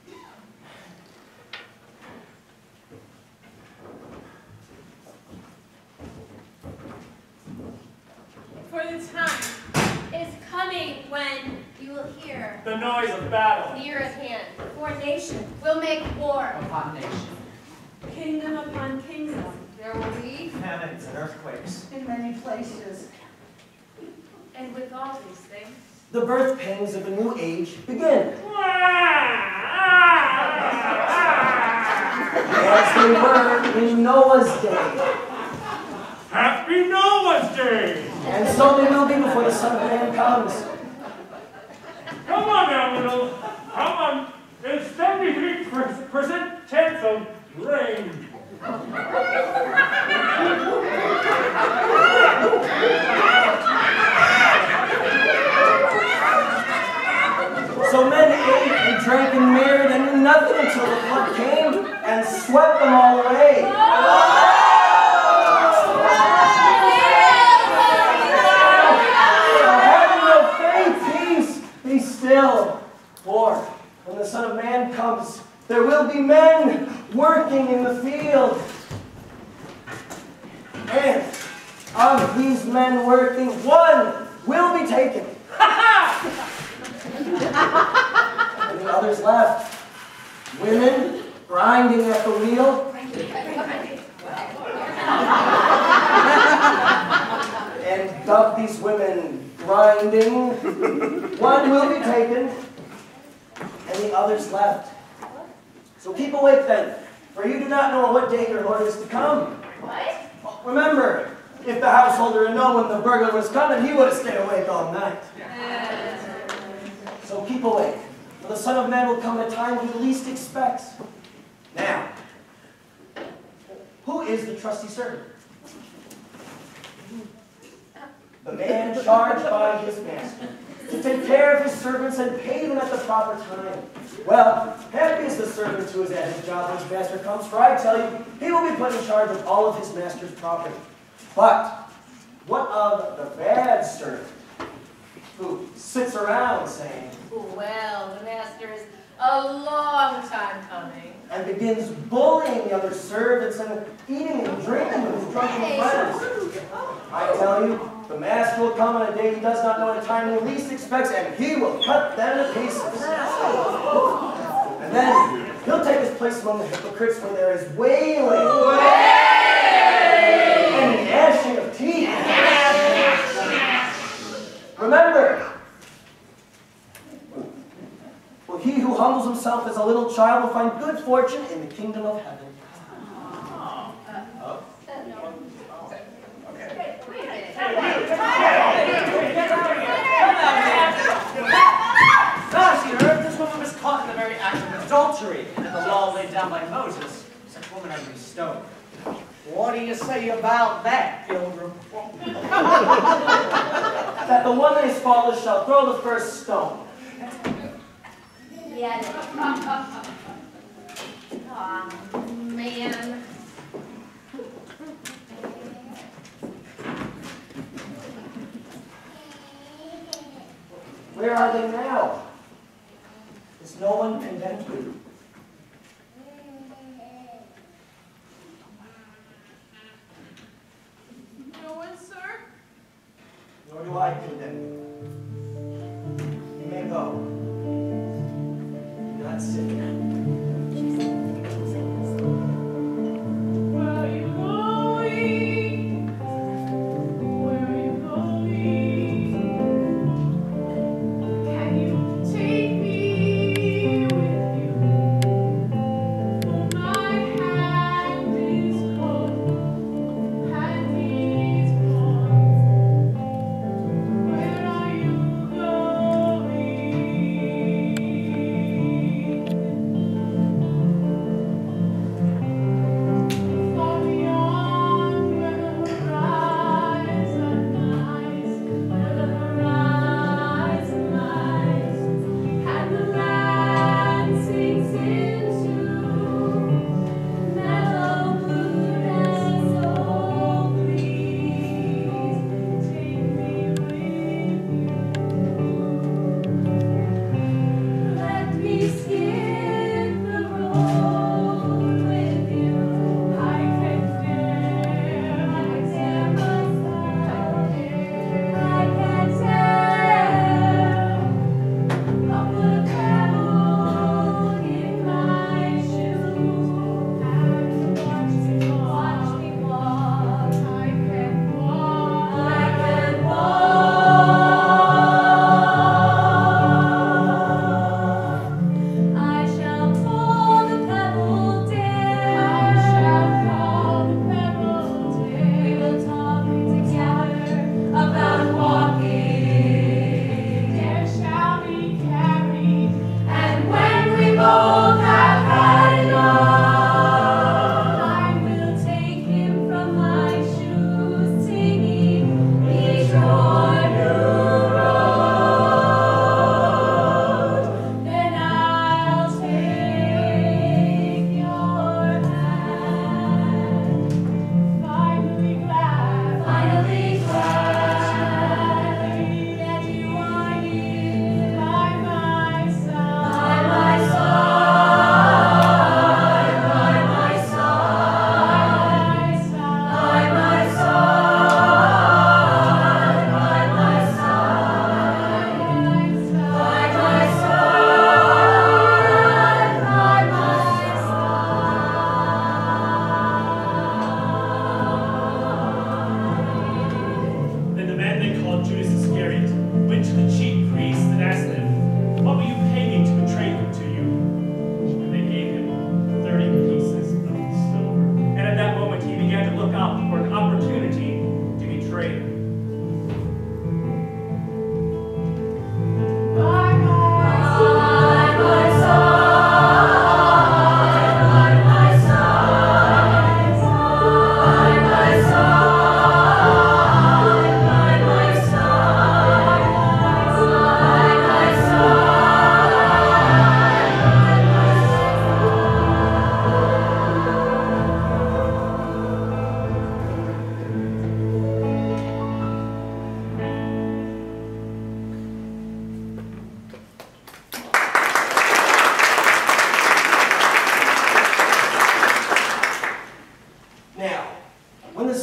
For the time is coming when you will hear The noise of battle. near at hand. For nation will make war. Upon nation. Kingdom upon kingdom. There will be. Famines and earthquakes. In many places. And with all these things, The birth pangs of a new age begin. As they were in Noah's day. Happy Noah's Day! And so they will be before the Son of Man comes. Come on now, little. Come on. It's 73% chance of rain. So men ate and drank and married and knew nothing until the flood came and swept them all away. So having no faith, peace, be still. For when the Son of Man comes, there will be men working in the field. And of these men working, one will be taken. And the others left. Women grinding at the wheel. And of these women grinding, one will be taken, and the others left. So keep awake then, for you do not know what day your Lord is to come. What? Remember, if the householder had known when the burglar was coming, he would have stayed awake all night. So keep awake, for the Son of Man will come at a time he least expects. Now, who is the trusty servant? The man charged by his master to take care of his servants and pay them at the proper time. Well, happy is the servant who is at his job when his master comes, for I tell you, he will be put in charge of all of his master's property. But what of the bad servant who sits around saying, Well, the master is a long time coming. and begins bullying the other servants and eating and drinking with his drunken friends? I tell you, the master will come on a day he does not know at a time he least expects, and he will cut them to pieces. And then he'll take his place among the hypocrites where there is wailing and gnashing of teeth. Remember, for he who humbles himself as a little child will find good fortune in the kingdom of heaven. This woman was caught in the very act of adultery, and in the law laid down by Moses, such women are to be stoned. What do you say about that, Pilgrim? That the one that is faultless shall throw the first stone. Yeah. Aw, man. Where are they now? Is no one condemned you? No one, sir? Nor do I condemn you. You may go. Do not sit here. Where are you going? Where are you going? Can you take me with you? For my hand is cold, hand is warm. Where are you going?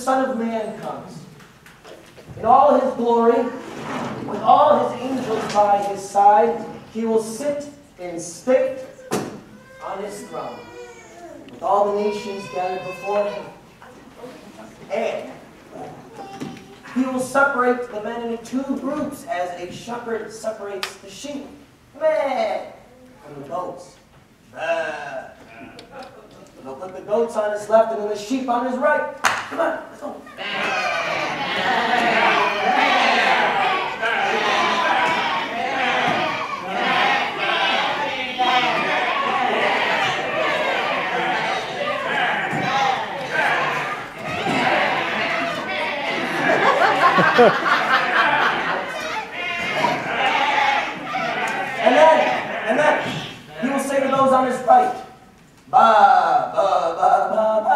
Son of Man comes, in all his glory, with all his angels by his side, he will sit in state on his throne, with all the nations gathered before him. And he will separate the men into two groups, as a shepherd separates the sheep, meh, from the goats. Bah. He'll put the goats on his left and then the sheep on his right. Come on, let's go. and then he will say to those on his right, ba, ba, ba, ba,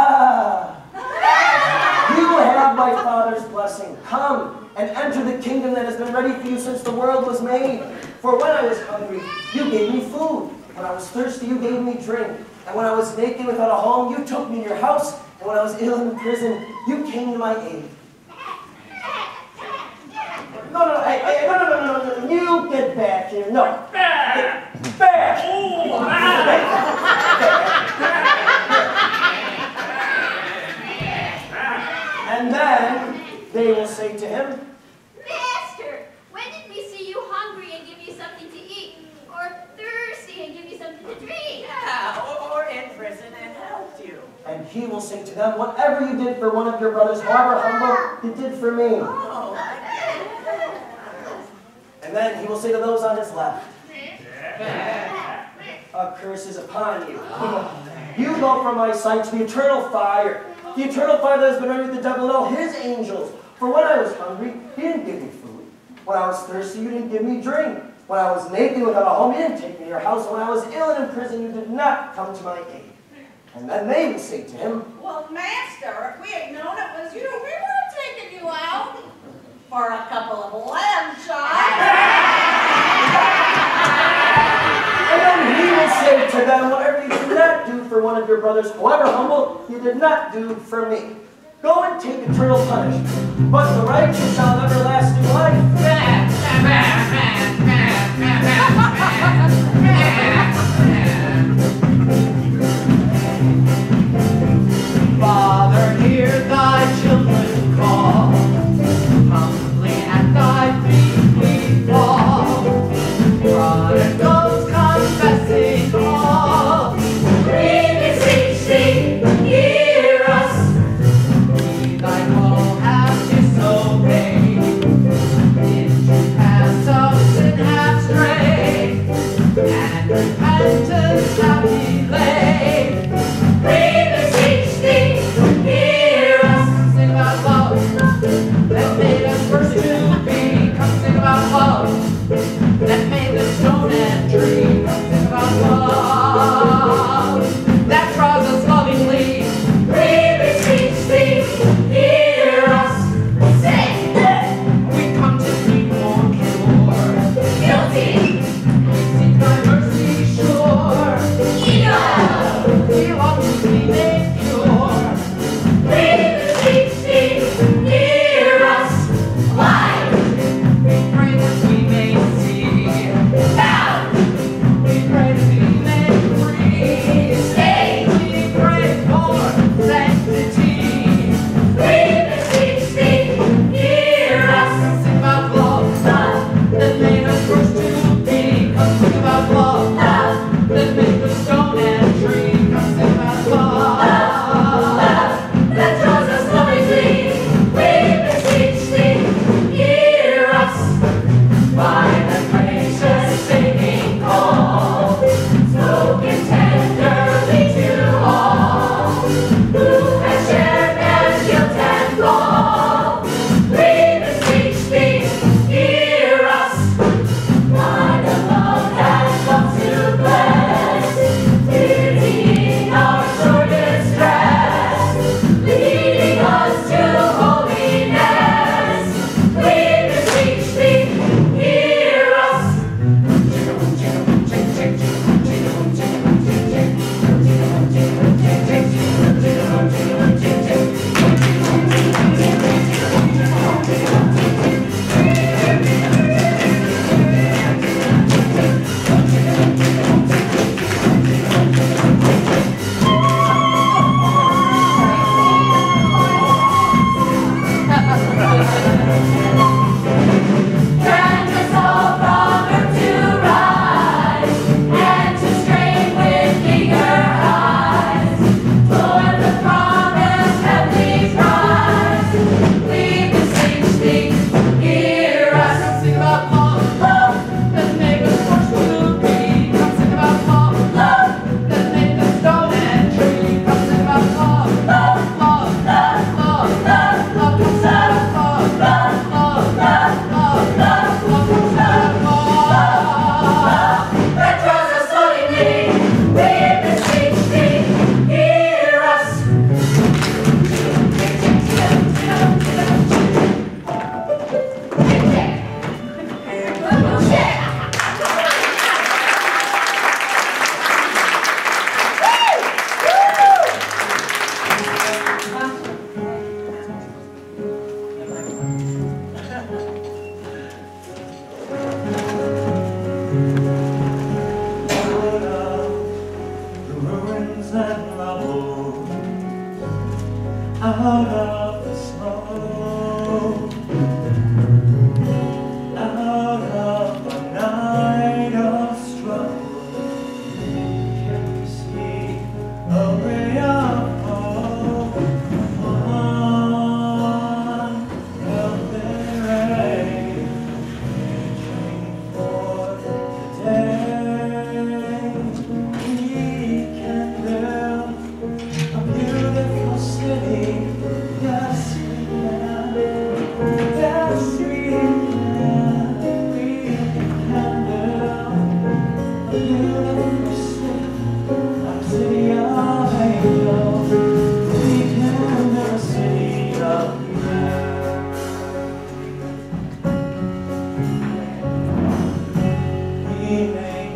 ba. You have my Father's blessing. Come and enter the kingdom that has been ready for you since the world was made. For when I was hungry, you gave me food. When I was thirsty, you gave me drink. And when I was naked without a home, you took me to your house. And when I was ill in prison, you came to my aid. No, you get back here. No. Get back. And then they will say to him, Master, when did we see you hungry and give you something to eat? Or thirsty and give you something to drink? Yeah, or in prison and helped you. and he will say to them, whatever you did for one of your brothers, however humble, you did for me. And then he will say to those on his left, a curse is upon you. You go from my sight to the eternal fire. The eternal fire that has been ready with the devil and all his angels. For when I was hungry, you didn't give me food. When I was thirsty, you didn't give me drink. When I was naked without a home, you didn't take me to your house. When I was ill and in prison, you did not come to my aid. And then they would say to him, Well, Master, if we had known it was you, we would have taken you out for a couple of lamb chops. And then he will say to them, whatever you did not do for one of your brothers, however humble, you did not do for me. Go and take eternal punishment, but the righteous shall have everlasting life. Father, hear thy children call. Humbly at thy feet we fall. Prodigals confessing all. We beseech thee, hear us. We thy call have disobeyed. In true paths of sin have strayed.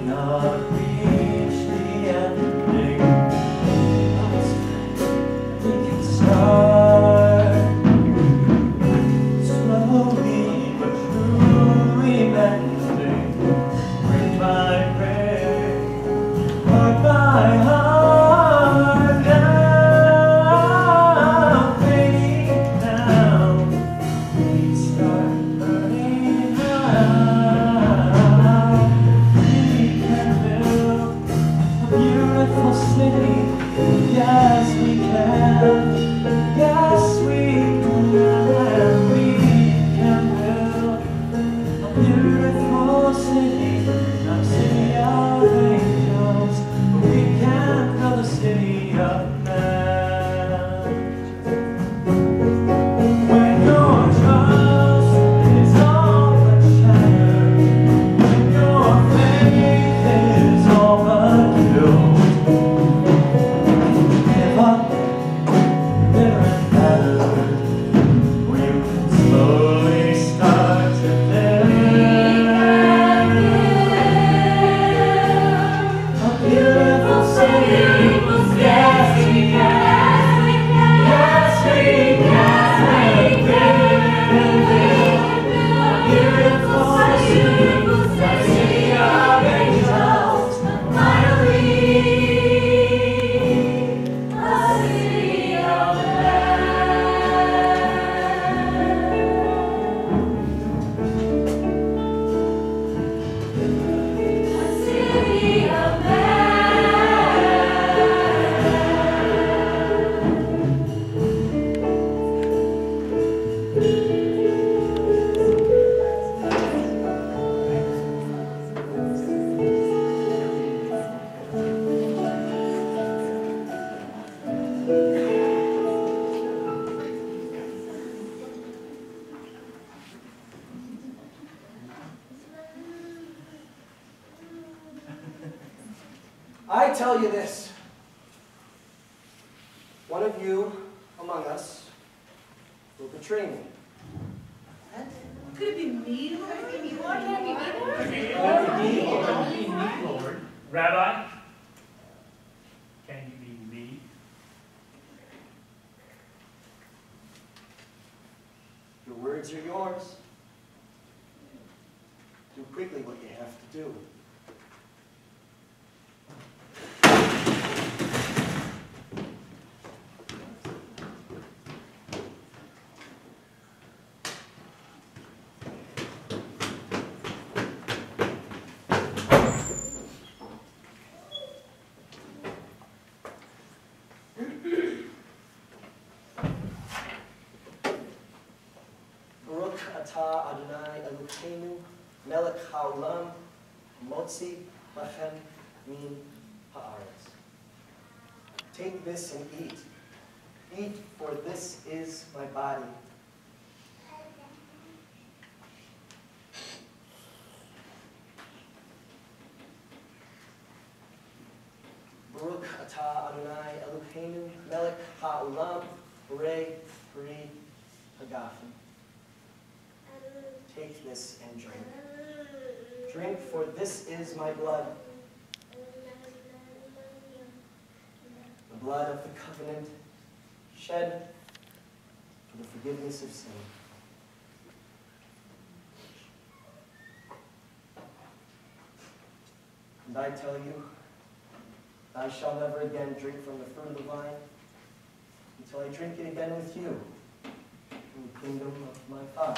I tell you this. One of you among us will betray me. Could it be me, Lord? Could it be me, Lord? Can it be me, Lord? Don't be me, Lord. Rabbi, can you be me? Your words are yours. Do quickly what you have to do. Baruch atah Adonai Elokeinu melech haolam motzi lachem min haaretz. Take this and eat. Eat, for this is my body. Baruch atah Adonai Elokeinu melech haolam borei pri hagafen. Take this and drink. Drink, for this is my blood, the blood of the covenant, shed for the forgiveness of sin. And I tell you, I shall never again drink from the fruit of the vine until I drink it again with you in the kingdom of my Father.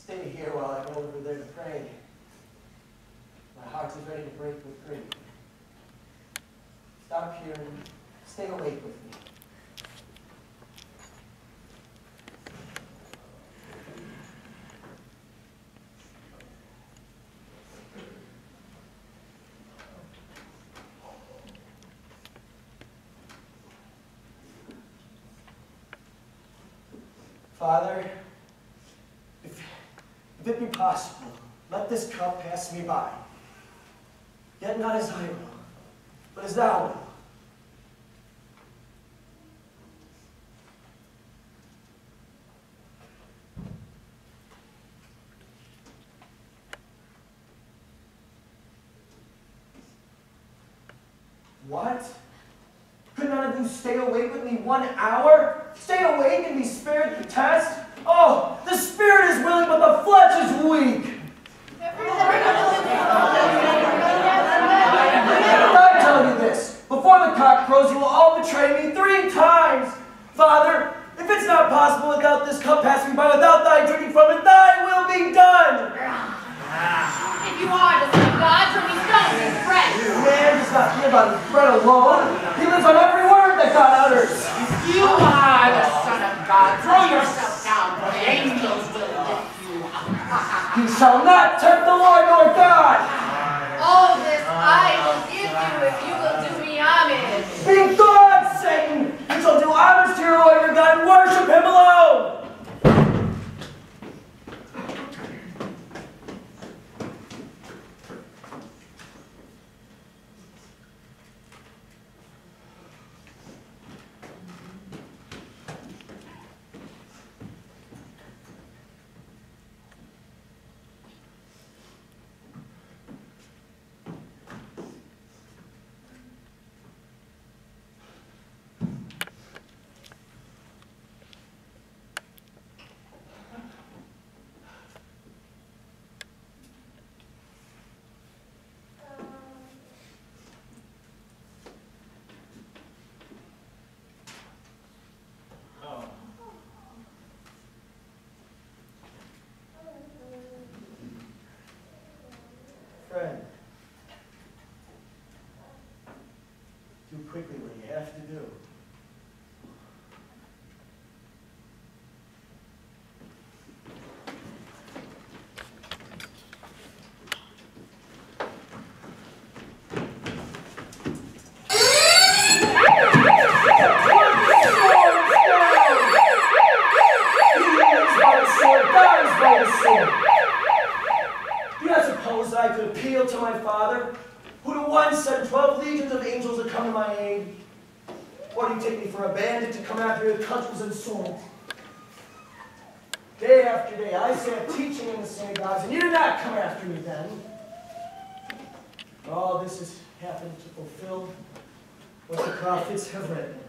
Stay here while I go over there to pray. My heart is ready to break with grief. Stop here and stay awake with me. Father, if it be possible, let this cup pass me by. Yet not as I will, but as thou wilt. What? Could none of you stay awake with me 1 hour? Stay awake and be spared the test? Oh, the spirit is willing, but the flesh is weak. I tell you this, before the cock crows, you will all betray me 3 times. Father, if it's not possible without this cup passing by, without thy drinking from it, thy will be done. If you are the Son of God, show me stones as bread. Man does not live on bread alone. He lives on every word that God utters. You are the Son of God. Throw yourself down, for the angels will lift you up. You shall not tempt the Lord nor God. All this I will give you if you will do me homage. Be God, Satan! You shall do homage to your Lord your God and worship him alone! Friend, do quickly what you have to do. I could appeal to my Father, who to once sent 12 legions of angels to come to my aid. Or do you take me for a bandit to come after you with cudgels and swords? Day after day, I sat teaching in the synagogues, and you did not come after me then. All this has happened to fulfill what the prophets have written.